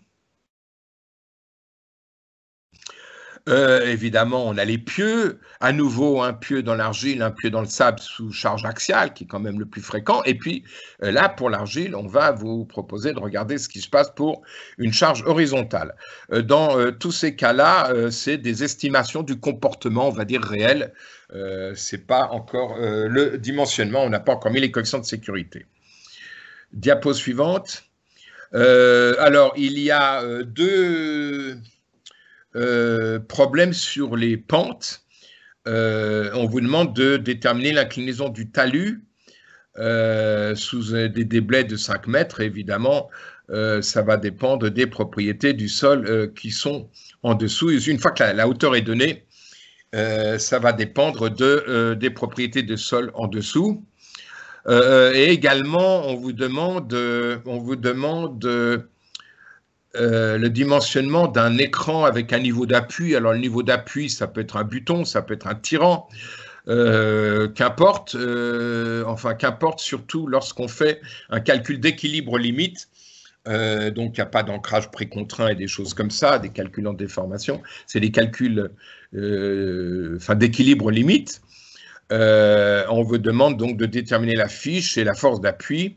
B: Euh, évidemment, on a les pieux, à nouveau un pieu dans l'argile, un pieu dans le sable sous charge axiale, qui est quand même le plus fréquent. Et puis euh, là, pour l'argile, on va vous proposer de regarder ce qui se passe pour une charge horizontale. Euh, dans euh, tous ces cas-là, euh, c'est des estimations du comportement, on va dire, réel. Euh, c'est pas encore euh, le dimensionnement, on n'a pas encore mis les coefficients de sécurité. Diapo suivante. Euh, alors, il y a euh, deux... Euh, problème sur les pentes. Euh, on vous demande de déterminer l'inclinaison du talus euh, sous des déblais de cinq mètres. Évidemment, euh, ça va dépendre des propriétés du sol euh, qui sont en dessous. Une fois que la, la hauteur est donnée, euh, ça va dépendre de, euh, des propriétés de sol en dessous. Euh, et également, on vous demande, on vous demande Euh, le dimensionnement d'un écran avec un niveau d'appui. Alors, le niveau d'appui, ça peut être un buton, ça peut être un tirant, euh, qu'importe, euh, enfin, qu'importe, surtout lorsqu'on fait un calcul d'équilibre limite. Euh, donc, il n'y a pas d'ancrage précontrait et des choses comme ça, des calculs en déformation. C'est des calculs euh, enfin, d'équilibre limite. Euh, on vous demande donc de déterminer la fiche et la force d'appui.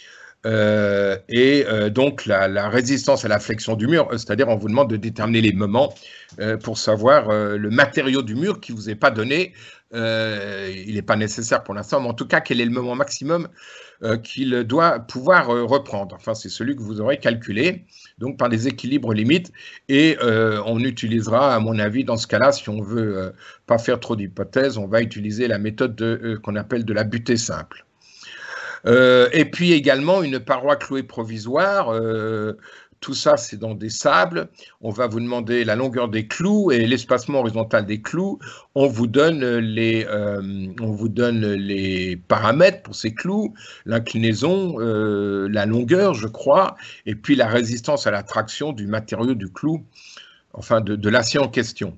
B: Euh, et euh, donc la, la résistance à la flexion du mur, c'est-à-dire on vous demande de déterminer les moments euh, pour savoir euh, le matériau du mur qui ne vous est pas donné. Euh, il n'est pas nécessaire pour l'instant, mais en tout cas, quel est le moment maximum euh, qu'il doit pouvoir euh, reprendre. Enfin, c'est celui que vous aurez calculé, donc par des équilibres limites. Et euh, on utilisera, à mon avis, dans ce cas-là, si on ne veut euh, pas faire trop d'hypothèses, on va utiliser la méthode euh, qu'on appelle de la butée simple. Euh, et puis également une paroi clouée provisoire, euh, tout ça c'est dans des sables. On va vous demander la longueur des clous et l'espacement horizontal des clous. On vous donne les, euh, on vous donne les paramètres pour ces clous, l'inclinaison, euh, la longueur je crois, et puis la résistance à la traction du matériau du clou, enfin de, de l'acier en question.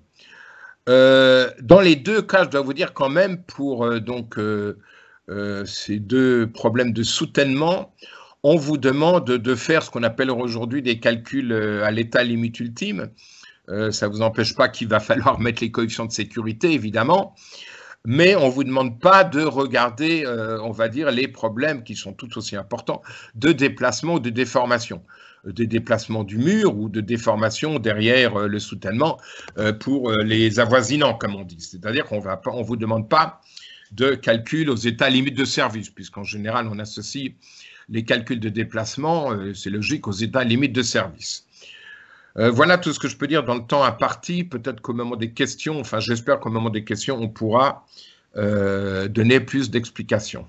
B: Euh, dans les deux cas, je dois vous dire quand même pour euh, donc euh, Euh, ces deux problèmes de soutènement, on vous demande de faire ce qu'on appelle aujourd'hui des calculs à l'état limite ultime. Euh, ça ne vous empêche pas qu'il va falloir mettre les coefficients de sécurité, évidemment, mais on ne vous demande pas de regarder, euh, on va dire, les problèmes qui sont tout aussi importants de déplacement ou de déformation. Des déplacements du mur ou de déformation derrière euh, le soutènement euh, pour euh, les avoisinants, comme on dit. C'est-à-dire qu'on ne vous demande pas de calcul aux états limites de service, puisqu'en général, on associe les calculs de déplacement, euh, c'est logique, aux états limites de service. Euh, voilà tout ce que je peux dire dans le temps imparti. Peut-être qu'au moment des questions, enfin j'espère qu'au moment des questions, on pourra euh, donner plus d'explications.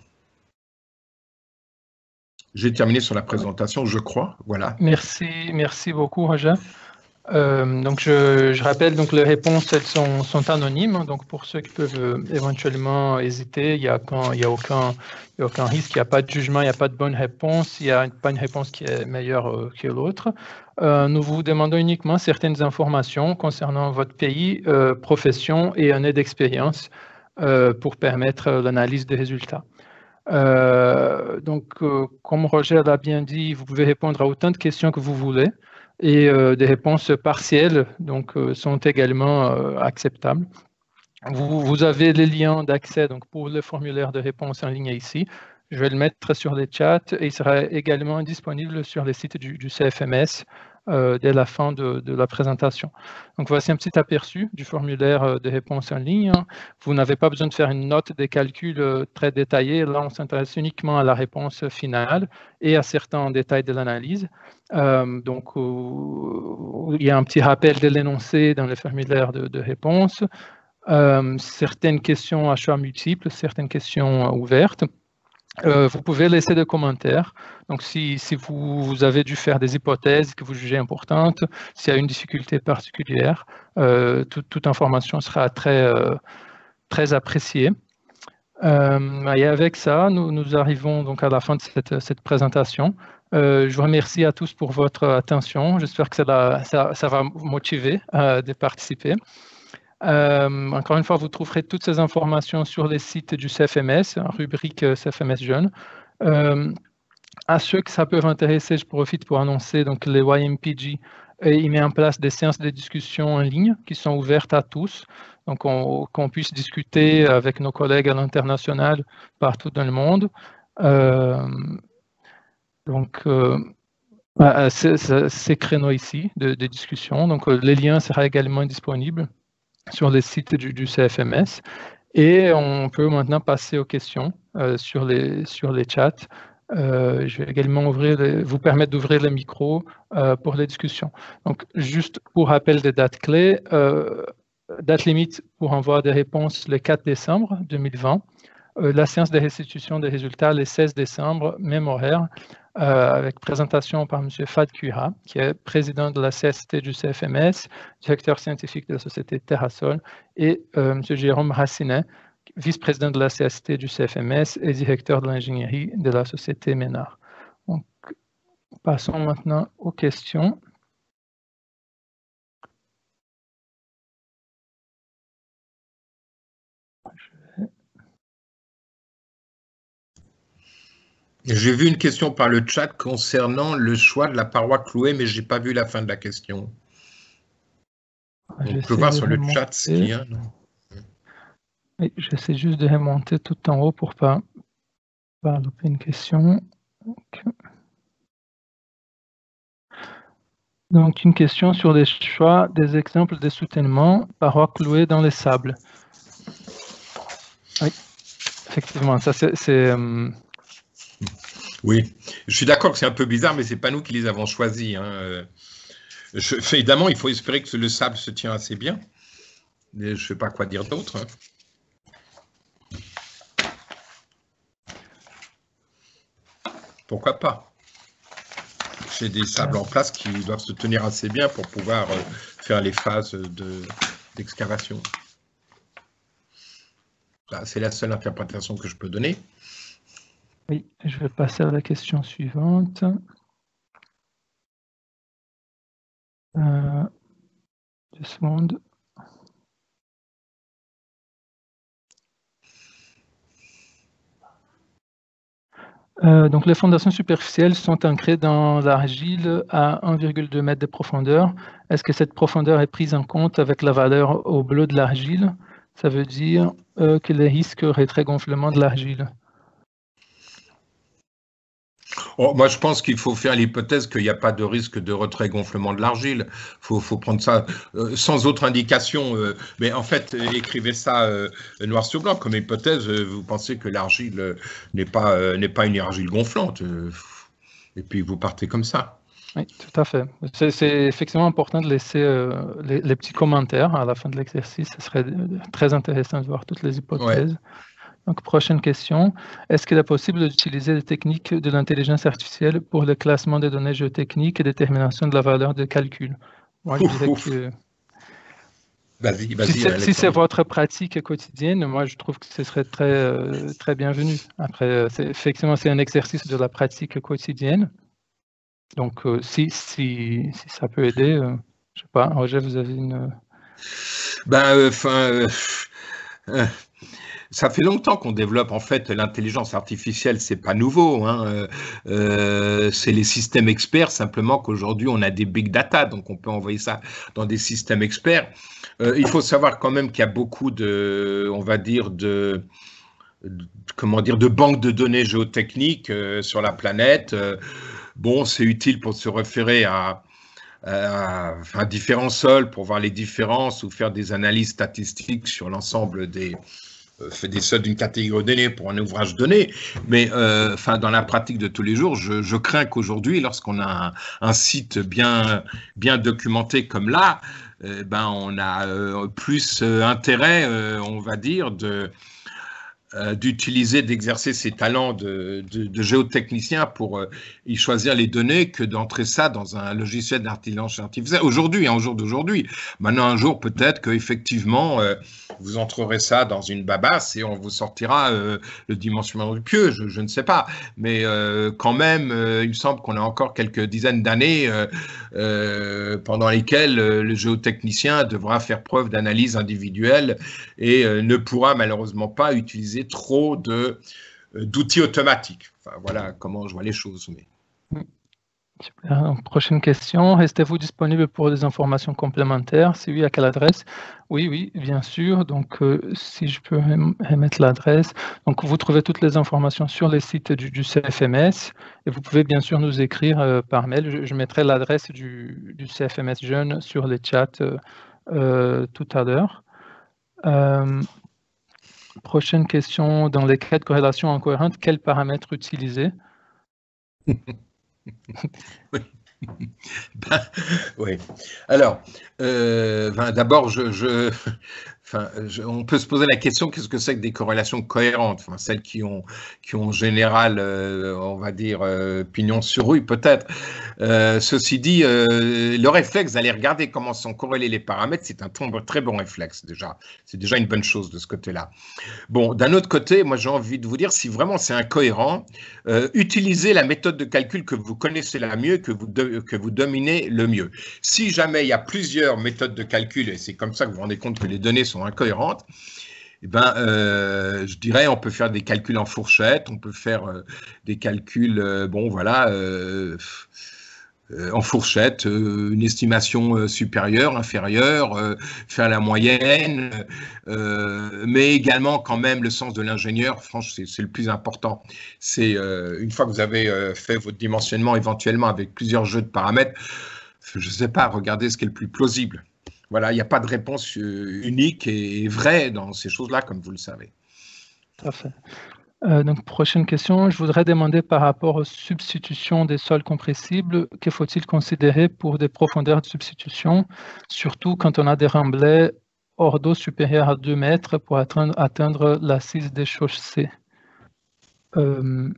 B: J'ai terminé sur la présentation, je crois. Voilà.
A: Merci, merci beaucoup, Roger. Euh, donc je, je rappelle donc les réponses elles sont, sont anonymes, donc pour ceux qui peuvent euh, éventuellement hésiter, il n'y a, il y a, aucun, il y a aucun risque, il n'y a pas de jugement, il n'y a pas de bonne réponse, il n'y a pas une réponse qui est meilleure euh, que l'autre. Euh, nous vous demandons uniquement certaines informations concernant votre pays, euh, profession et année d'expérience euh, pour permettre l'analyse des résultats. Euh, donc euh, comme Roger l'a bien dit, vous pouvez répondre à autant de questions que vous voulez. Et euh, des réponses partielles donc, euh, sont également euh, acceptables. Vous, vous avez les liens d'accès donc, pour le formulaire de réponse en ligne ici. Je vais le mettre sur les chats et il sera également disponible sur les sites du, du C F M S euh, dès la fin de, de la présentation. Donc voici un petit aperçu du formulaire de réponse en ligne. Vous n'avez pas besoin de faire une note des calculs très détaillée. Là, on s'intéresse uniquement à la réponse finale et à certains détails de l'analyse. Euh, donc, euh, il y a un petit rappel de l'énoncé dans le formulaire de, de réponse. Euh, certaines questions à choix multiples, certaines questions ouvertes. Euh, vous pouvez laisser des commentaires. Donc, si, si vous, vous avez dû faire des hypothèses que vous jugez importantes, s'il y a une difficulté particulière, euh, tout, toute information sera très, euh, très appréciée. Euh, et avec ça, nous, nous arrivons donc à la fin de cette, cette présentation. Euh, je vous remercie à tous pour votre attention. J'espère que ça, va, ça, ça va vous motiver euh, de participer. Euh, encore une fois, vous trouverez toutes ces informations sur les sites du C F M S, rubrique C F M S Jeunes. Euh, à ceux que ça peut intéresser, je profite pour annoncer donc les Y M P G. Et il met en place des séances de discussion en ligne qui sont ouvertes à tous. Donc, qu'on qu'on puisse discuter avec nos collègues à l'international partout dans le monde. Euh, donc, euh, ces, ces créneaux ici de, de discussion. Donc, les liens seront également disponibles sur les sites du, du C F M S. Et on peut maintenant passer aux questions euh, sur, les, sur les chats. Euh, je vais également ouvrir les, vous permettre d'ouvrir le micro euh, pour les discussions. Donc, juste pour rappel des dates clés, euh, date limite pour envoi des réponses le quatre décembre deux mille vingt. Euh, la séance de restitution des résultats le seize décembre, même horaire, euh, avec présentation par M. Fad Kuira, qui est président de la C S T du C F M S, directeur scientifique de la société Terrasol, et euh, M. Jérôme Racinet, vice-président de la C S T du C F M S et directeur de l'ingénierie de la société Ménard. Donc, passons maintenant aux questions.
B: J'ai vu une question par le chat concernant le choix de la paroi clouée, mais je n'ai pas vu la fin de la question. On peut voir sur le chat ce qu'il y a.
A: Oui, j'essaie juste de remonter tout en haut pour ne pas, pas louper une question. Donc, donc, une question sur les choix des exemples de soutènement, parois clouées dans les sables. Oui, effectivement, ça c'est... Euh...
B: Oui, je suis d'accord que c'est un peu bizarre, mais ce n'est pas nous qui les avons choisis. Hein. Je, évidemment, il faut espérer que le sable se tient assez bien. Je ne sais pas quoi dire d'autre. Hein. Pourquoi pas? J'ai des sables en place qui doivent se tenir assez bien pour pouvoir euh, faire les phases d'excavation. De, C'est la seule interprétation que je peux donner.
A: Oui, je vais passer à la question suivante. Euh, deux secondes. Euh, donc, les fondations superficielles sont ancrées dans l'argile à un virgule deux mètre de profondeur. Est-ce que cette profondeur est prise en compte avec la valeur au bleu de l'argile? Ça veut dire euh, que les risques de rétrégonflement de l'argile.
B: Oh, moi, je pense qu'il faut faire l'hypothèse qu'il n'y a pas de risque de retrait-gonflement de l'argile. Il faut, faut prendre ça euh, sans autre indication. Euh, mais en fait, euh, écrivez ça euh, noir sur blanc comme hypothèse. Euh, vous pensez que l'argile euh, n'est pas, euh, n'est pas une argile gonflante. Euh, et puis, vous partez comme ça.
A: Oui, tout à fait. C'est effectivement important de laisser euh, les, les petits commentaires à la fin de l'exercice. Ce serait très intéressant de voir toutes les hypothèses. Ouais. Donc, prochaine question. Est-ce qu'il est possible d'utiliser les techniques de l'intelligence artificielle pour le classement des données géotechniques et détermination de la valeur de calcul? Moi, je dirais que...
B: Vas-y, vas-y.
A: Si c'est si votre pratique quotidienne, moi, je trouve que ce serait très, euh, très bienvenu. Après, effectivement, c'est un exercice de la pratique quotidienne. Donc, euh, si, si, si ça peut aider, euh, je ne sais pas, Roger, vous avez une...
B: Ben, enfin... Euh, euh, ça fait longtemps qu'on développe en fait l'intelligence artificielle, c'est pas nouveau, hein. euh, c'est les systèmes experts, simplement qu'aujourd'hui on a des big data, donc on peut envoyer ça dans des systèmes experts. Euh, il faut savoir quand même qu'il y a beaucoup de, on va dire, de, de comment dire, de banques de données géotechniques euh, sur la planète. Euh, bon, c'est utile pour se référer à euh, enfin, différents sols pour voir les différences ou faire des analyses statistiques sur l'ensemble des, euh, des sols d'une catégorie donnée pour un ouvrage donné. Mais euh, enfin, dans la pratique de tous les jours, je, je crains qu'aujourd'hui, lorsqu'on a un, un site bien, bien documenté comme là, euh, ben, on a euh, plus euh, intérêt, euh, on va dire, de d'utiliser, d'exercer ses talents de, de, de géotechnicien pour euh, y choisir les données que d'entrer ça dans un logiciel d'intelligence artificielle. Aujourd'hui, hein, au jour d'aujourd'hui. Maintenant, un jour, peut-être qu'effectivement, euh, vous entrerez ça dans une babasse et on vous sortira euh, le dimensionnement du pieu, je, je ne sais pas. Mais euh, quand même, euh, il me semble qu'on a encore quelques dizaines d'années euh, euh, pendant lesquelles euh, le géotechnicien devra faire preuve d'analyse individuelle et euh, ne pourra malheureusement pas utiliser trop de d'outils automatiques. Enfin, voilà comment je vois les choses. Mais...
A: Super. Donc, prochaine question. Restez-vous disponible pour des informations complémentaires? Si oui, à quelle adresse? Oui, oui, bien sûr. Donc, euh, si je peux remettre l'adresse. Donc, vous trouvez toutes les informations sur les sites du, du C F M S et vous pouvez bien sûr nous écrire euh, par mail. Je, je mettrai l'adresse du, du C F M S Jeune sur les chats euh, euh, tout à l'heure. Euh, Prochaine question, dans les cas de corrélation incohérente, quels paramètres utiliser?
B: Oui. Ben, oui. Alors, euh, ben, d'abord, je, je, enfin, je, on peut se poser la question, qu'est-ce que c'est que des corrélations cohérentes? Enfin, celles qui ont, qui ont en général, euh, on va dire, euh, pignon sur rue, peut-être. Euh, ceci dit, euh, le réflexe d'aller regarder comment sont corrélés les paramètres, c'est un très bon réflexe déjà. C'est déjà une bonne chose de ce côté-là. Bon, d'un autre côté, moi j'ai envie de vous dire, si vraiment c'est incohérent, euh, utilisez la méthode de calcul que vous connaissez la mieux, que vous, de, que vous dominez le mieux. Si jamais il y a plusieurs méthodes de calcul, et c'est comme ça que vous vous rendez compte que les données sont incohérentes, eh ben, euh, je dirais on peut faire des calculs en fourchette, on peut faire euh, des calculs, euh, bon voilà, euh, Euh, en fourchette, euh, une estimation euh, supérieure, inférieure, euh, faire la moyenne, euh, mais également quand même le sens de l'ingénieur, franchement, c'est le plus important. C'est euh, une fois que vous avez euh, fait votre dimensionnement éventuellement avec plusieurs jeux de paramètres, je ne sais pas, regardez ce qui est le plus plausible. Voilà, il n'y a pas de réponse euh, unique et vraie dans ces choses-là, comme vous le savez.
A: Parfait. Euh, donc, prochaine question, je voudrais demander par rapport aux substitutions des sols compressibles, que faut-il considérer pour des profondeurs de substitution, surtout quand on a des remblais hors d'eau supérieurs à deux mètres pour atteindre, atteindre l'assise des chaussées? euh...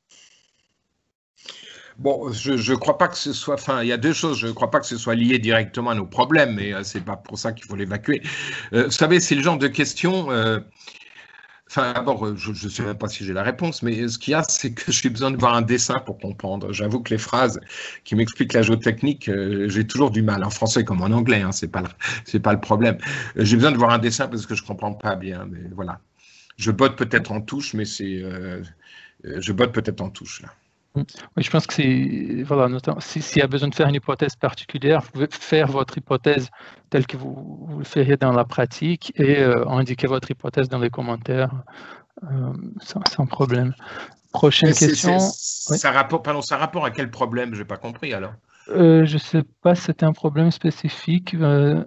B: Bon, je ne crois pas que ce soit, enfin, il y a deux choses, je ne crois pas que ce soit lié directement à nos problèmes, mais euh, ce n'est pas pour ça qu'il faut l'évacuer. Euh, vous savez, c'est le genre de question... Euh, Enfin, d'abord, je ne sais même pas si j'ai la réponse, mais ce qu'il y a, c'est que j'ai besoin de voir un dessin pour comprendre. J'avoue que les phrases qui m'expliquent la géotechnique, euh, j'ai toujours du mal, en français comme en anglais, hein, c'est pas le, c'est pas le problème. J'ai besoin de voir un dessin parce que je comprends pas bien, mais voilà. Je botte peut-être en touche, mais c'est, euh, je botte peut-être en touche là.
A: Oui, je pense que c'est, voilà, notamment, s'il si y a besoin de faire une hypothèse particulière, vous pouvez faire votre hypothèse telle que vous, vous le feriez dans la pratique et euh, indiquer votre hypothèse dans les commentaires euh, sans, sans problème. Prochaine
B: c'est,
A: question.
B: C'est, c'est, oui. Ça rapport, pardon, ça rapport à quel problème? Je n'ai pas compris alors.
A: Euh, je ne sais pas si c'était un problème spécifique. Euh,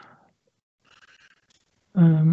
A: euh,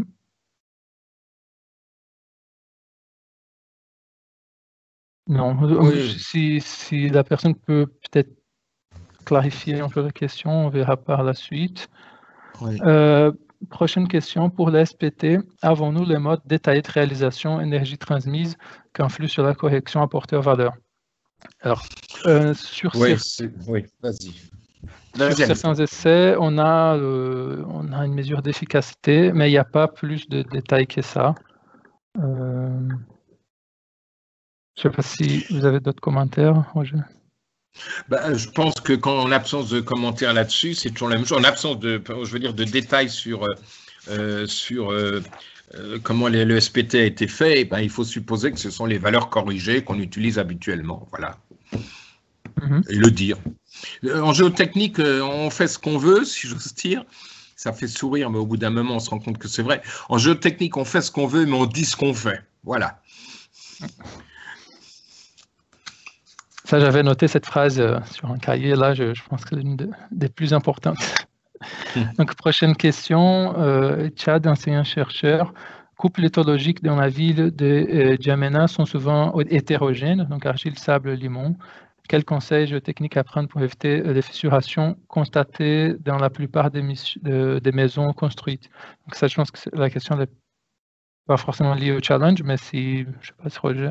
A: Non, oui. si, si la personne peut peut-être clarifier un peu la question, on verra par la suite. Oui. Euh, prochaine question, pour la S P T, avons-nous les modes détaillés de réalisation énergie transmise qui influent sur la correction apportée aux valeurs? Alors, euh, sur
B: oui,
A: ces...
B: oui, vas-y.
A: Sur certains essais, on a, euh, on a une mesure d'efficacité, mais il n'y a pas plus de détails que ça. Euh... Je ne sais pas si vous avez d'autres commentaires, Roger.
B: Ben, je pense que quand en absence de commentaires là-dessus, c'est toujours la même chose. En absence de, je veux dire, de détails sur, euh, sur euh, euh, comment les, le S P T a été fait, eh ben, il faut supposer que ce sont les valeurs corrigées qu'on utilise habituellement. Voilà. Mm-hmm. Et le dire. En géotechnique, on fait ce qu'on veut, si j'ose dire. Ça fait sourire, mais au bout d'un moment, on se rend compte que c'est vrai. En géotechnique, on fait ce qu'on veut, mais on dit ce qu'on fait. Voilà.
A: Ça, j'avais noté cette phrase euh, sur un cahier, là, je, je pense que c'est l'une de, des plus importantes. Donc, prochaine question. Euh, Chad, enseignant-chercheur. Couples éthologiques dans la ville de euh, Djamena sont souvent hétérogènes, donc argile, sable, limon. Quels conseils géotechniques à prendre pour éviter les fissurations constatées dans la plupart des, de, des maisons construites? Donc, ça, je pense que la question n'est pas forcément liée au challenge, mais si, je ne sais pas si Roger.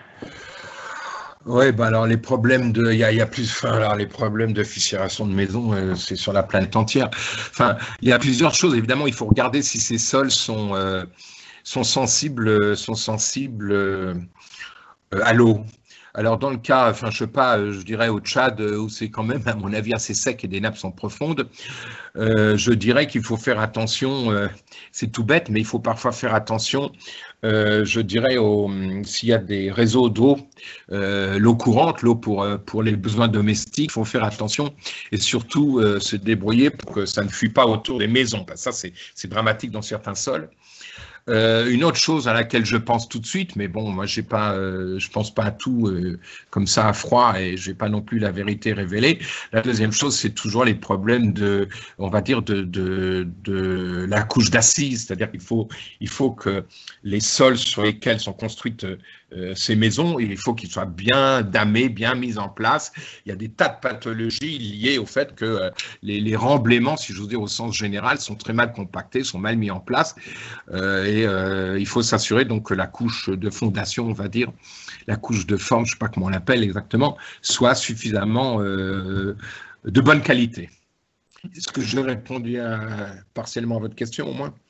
B: Oui, bah alors les problèmes de, il y a, y a plus, enfin, alors les problèmes de fissuration de maison, euh, c'est sur la planète entière. Enfin, il y a plusieurs choses. Évidemment, il faut regarder si ces sols sont euh, sont sensibles, sont sensibles euh, à l'eau. Alors dans le cas, enfin je sais pas, je dirais au Tchad où c'est quand même à mon avis assez sec et des nappes sont profondes, euh, je dirais qu'il faut faire attention. Euh, c'est tout bête, mais il faut parfois faire attention. Euh, je dirais s'il y a des réseaux d'eau, euh, l'eau courante, l'eau pour pour les besoins domestiques, il faut faire attention et surtout euh, se débrouiller pour que ça ne fuit pas autour des maisons. Parce que ça c'est c'est dramatique dans certains sols. Euh, une autre chose à laquelle je pense tout de suite, mais bon, moi j'ai pas, euh, je pense pas à tout euh, comme ça à froid et j'ai pas non plus la vérité révélée. La deuxième chose, c'est toujours les problèmes de, on va dire de de, de la couche d'assises, c'est-à-dire qu'il faut il faut que les sols sur lesquels sont construites euh, ces maisons, il faut qu'ils soient bien damés, bien mis en place. Il y a des tas de pathologies liées au fait que euh, les, les remblaiements, si j'ose dire au sens général, sont très mal compactés, sont mal mis en place. Euh, et euh, il faut s'assurer donc que la couche de fondation, on va dire, la couche de forme, je ne sais pas comment on l'appelle exactement, soit suffisamment euh, de bonne qualité. Est-ce que j'ai répondu à, partiellement à votre question au moins?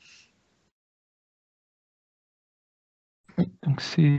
A: Donc, si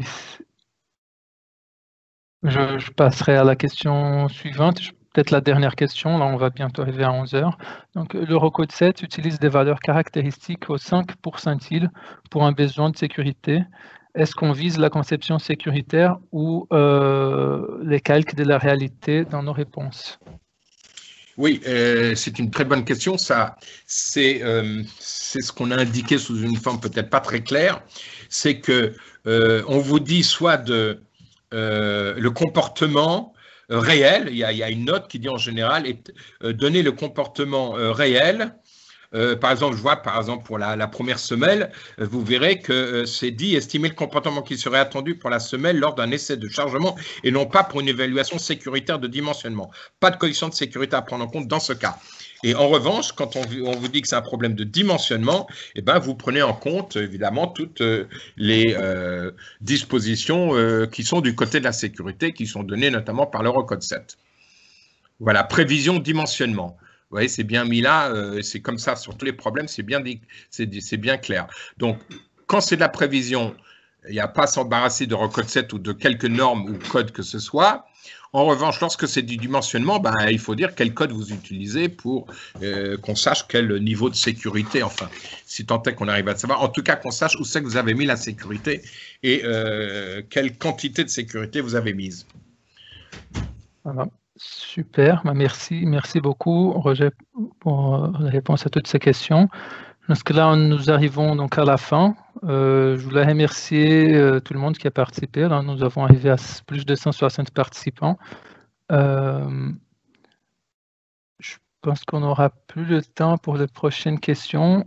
A: je, je passerai à la question suivante, peut-être la dernière question, là on va bientôt arriver à onze heures. Donc l'Eurocode sept utilise des valeurs caractéristiques au cinq pourcentile pour un besoin de sécurité. Est-ce qu'on vise la conception sécuritaire ou euh, les calques de la réalité dans nos réponses?
B: Oui, euh, c'est une très bonne question. Ça, c'est euh, c'est ce qu'on a indiqué sous une forme peut-être pas très claire. C'est que euh, on vous dit soit de euh, le comportement euh, réel. Il y, a, il y a une note qui dit en général est, euh, donner le comportement euh, réel. Euh, par exemple, je vois, par exemple, pour la, la première semelle, euh, vous verrez que euh, c'est dit estimer le comportement qui serait attendu pour la semelle lors d'un essai de chargement et non pas pour une évaluation sécuritaire de dimensionnement. Pas de conditions de sécurité à prendre en compte dans ce cas. Et en revanche, quand on, on vous dit que c'est un problème de dimensionnement, eh ben, vous prenez en compte évidemment toutes euh, les euh, dispositions euh, qui sont du côté de la sécurité, qui sont données notamment par l'Eurocode sept. Voilà, prévision, dimensionnement. Vous voyez, c'est bien mis là, euh, c'est comme ça sur tous les problèmes, c'est bien, c'est bien clair. Donc, quand c'est de la prévision, il n'y a pas à s'embarrasser de Eurocode sept ou de quelques normes ou codes que ce soit. En revanche, lorsque c'est du dimensionnement, ben, il faut dire quel code vous utilisez pour euh, qu'on sache quel niveau de sécurité, enfin, si tant est qu'on arrive à le savoir. En tout cas, qu'on sache où c'est que vous avez mis la sécurité et euh, quelle quantité de sécurité vous avez mise.
A: Voilà. Super, merci, merci beaucoup Roger pour la réponse à toutes ces questions. Parce que là, nous arrivons donc à la fin. Euh, je voulais remercier euh, tout le monde qui a participé. Là, nous avons arrivé à plus de cent soixante participants. Euh, je pense qu'on n'aura plus le temps pour les prochaines questions.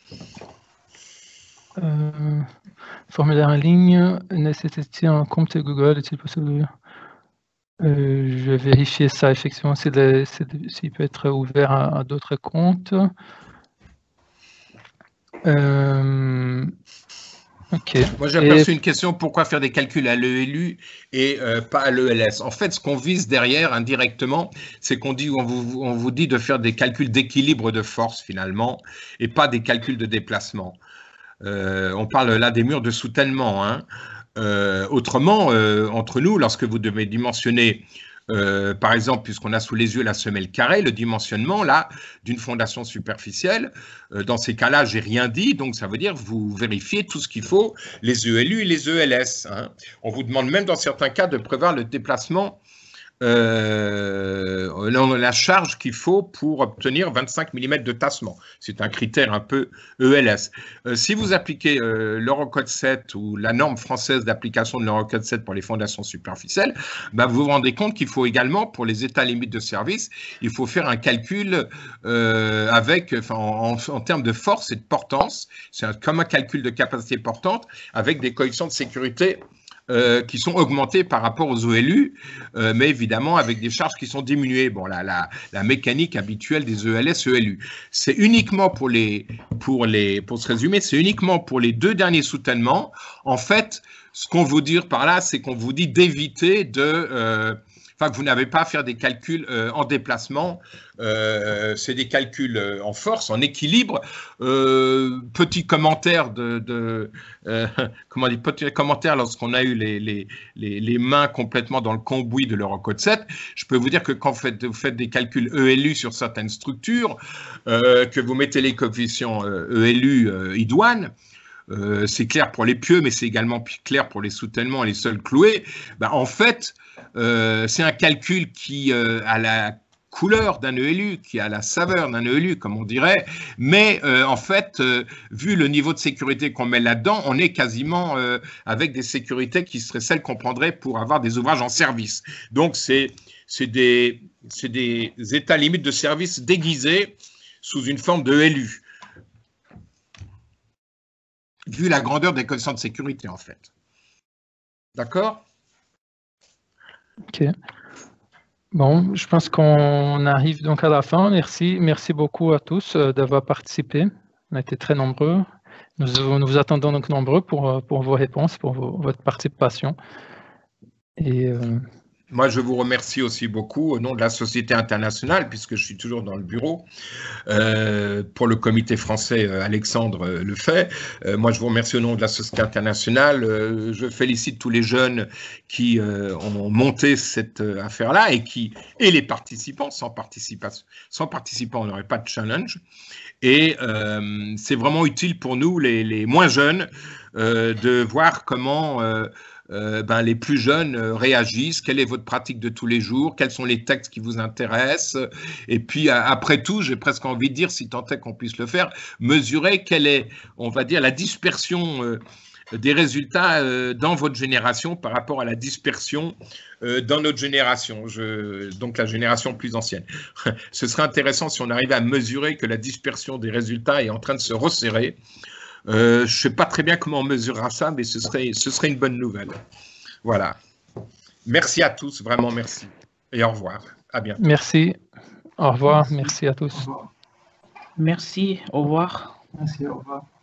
A: Euh, formulaire en ligne, nécessite-t-il un compte Google? Est-il possible? Euh, je vais vérifier ça effectivement s'il peut être ouvert à, à d'autres comptes. Euh, ok.
B: Moi j'ai aperçu et... une question, pourquoi faire des calculs à l'E L U et euh, pas à l'E L S? En fait, ce qu'on vise derrière indirectement, c'est qu'on dit, on vous, on vous dit de faire des calculs d'équilibre de force finalement et pas des calculs de déplacement. Euh, on parle là des murs de soutènement, hein. Euh, autrement, euh, entre nous, lorsque vous devez dimensionner, euh, par exemple, puisqu'on a sous les yeux la semelle carrée, le dimensionnement là d'une fondation superficielle, euh, dans ces cas-là, j'ai rien dit, donc ça veut dire vous vérifiez tout ce qu'il faut, les E L U et les E L S. Hein. On vous demande même dans certains cas de prévoir le déplacement euh, la charge qu'il faut pour obtenir vingt-cinq millimètres de tassement. C'est un critère un peu E L S. Euh, si vous appliquez euh, l'Eurocode sept ou la norme française d'application de l'Eurocode sept pour les fondations superficielles, ben vous vous rendez compte qu'il faut également, pour les états limites de service, il faut faire un calcul euh, avec, enfin, en, en termes de force et de portance. C'est comme un calcul de capacité portante avec des coefficients de sécurité Euh, qui sont augmentés par rapport aux O L U, euh, mais évidemment avec des charges qui sont diminuées. Bon, la, la, la mécanique habituelle des E L S, E L U. C'est uniquement pour les, pour les, pour se résumer, c'est uniquement pour les deux derniers soutènements. En fait, ce qu'on veut dire par là, c'est qu'on vous dit d'éviter de, euh, enfin, que vous n'avez pas à faire des calculs euh, en déplacement. Euh, c'est des calculs euh, en force, en équilibre. Euh, petit commentaire de, de euh, comment dire, petit commentaire lorsqu'on a eu les, les, les, les mains complètement dans le cambouis de l'Eurocode sept. Je peux vous dire que quand vous faites, vous faites des calculs E L U sur certaines structures, euh, que vous mettez les coefficients euh, E L U euh, idoines, Euh, c'est clair pour les pieux, mais c'est également clair pour les soutènements et les sols cloués. Ben, en fait, euh, c'est un calcul qui euh, a la couleur d'un E L U, qui a la saveur d'un E L U, comme on dirait, mais euh, en fait, euh, vu le niveau de sécurité qu'on met là-dedans, on est quasiment euh, avec des sécurités qui seraient celles qu'on prendrait pour avoir des ouvrages en service. Donc, c'est des, des états limites de service déguisés sous une forme de E L U, vu la grandeur des coefficients de sécurité, en fait. D'accord?
A: OK. Bon, je pense qu'on arrive donc à la fin. Merci, merci beaucoup à tous d'avoir participé. On a été très nombreux. Nous, nous vous attendons donc nombreux pour, pour vos réponses, pour vos, votre participation. Et euh...
B: Moi, je vous remercie aussi beaucoup au nom de la Société internationale, puisque je suis toujours dans le bureau. Euh, pour le comité français, Alexandre le fait. Euh, moi, je vous remercie au nom de la Société internationale. Euh, je félicite tous les jeunes qui euh, ont monté cette euh, affaire-là et qui et les participants. Sans participation, sans participants, on n'aurait pas de challenge. Et euh, c'est vraiment utile pour nous, les, les moins jeunes, euh, de voir comment euh, Euh, ben, les plus jeunes euh, réagissent, quelle est votre pratique de tous les jours, quels sont les textes qui vous intéressent, et puis à, après tout, j'ai presque envie de dire, si tant est qu'on puisse le faire, mesurer quelle est, on va dire, la dispersion euh, des résultats euh, dans votre génération par rapport à la dispersion euh, dans notre génération, je, donc la génération plus ancienne. Ce serait intéressant si on arrivait à mesurer que la dispersion des résultats est en train de se resserrer. Euh, je ne sais pas très bien comment on mesurera ça, mais ce serait, ce serait une bonne nouvelle. Voilà. Merci à tous, vraiment merci. Et au revoir. À bientôt.
A: Merci. Au revoir. Merci, merci à tous.
C: Au revoir.
D: Merci. Au revoir.
C: Merci, au revoir.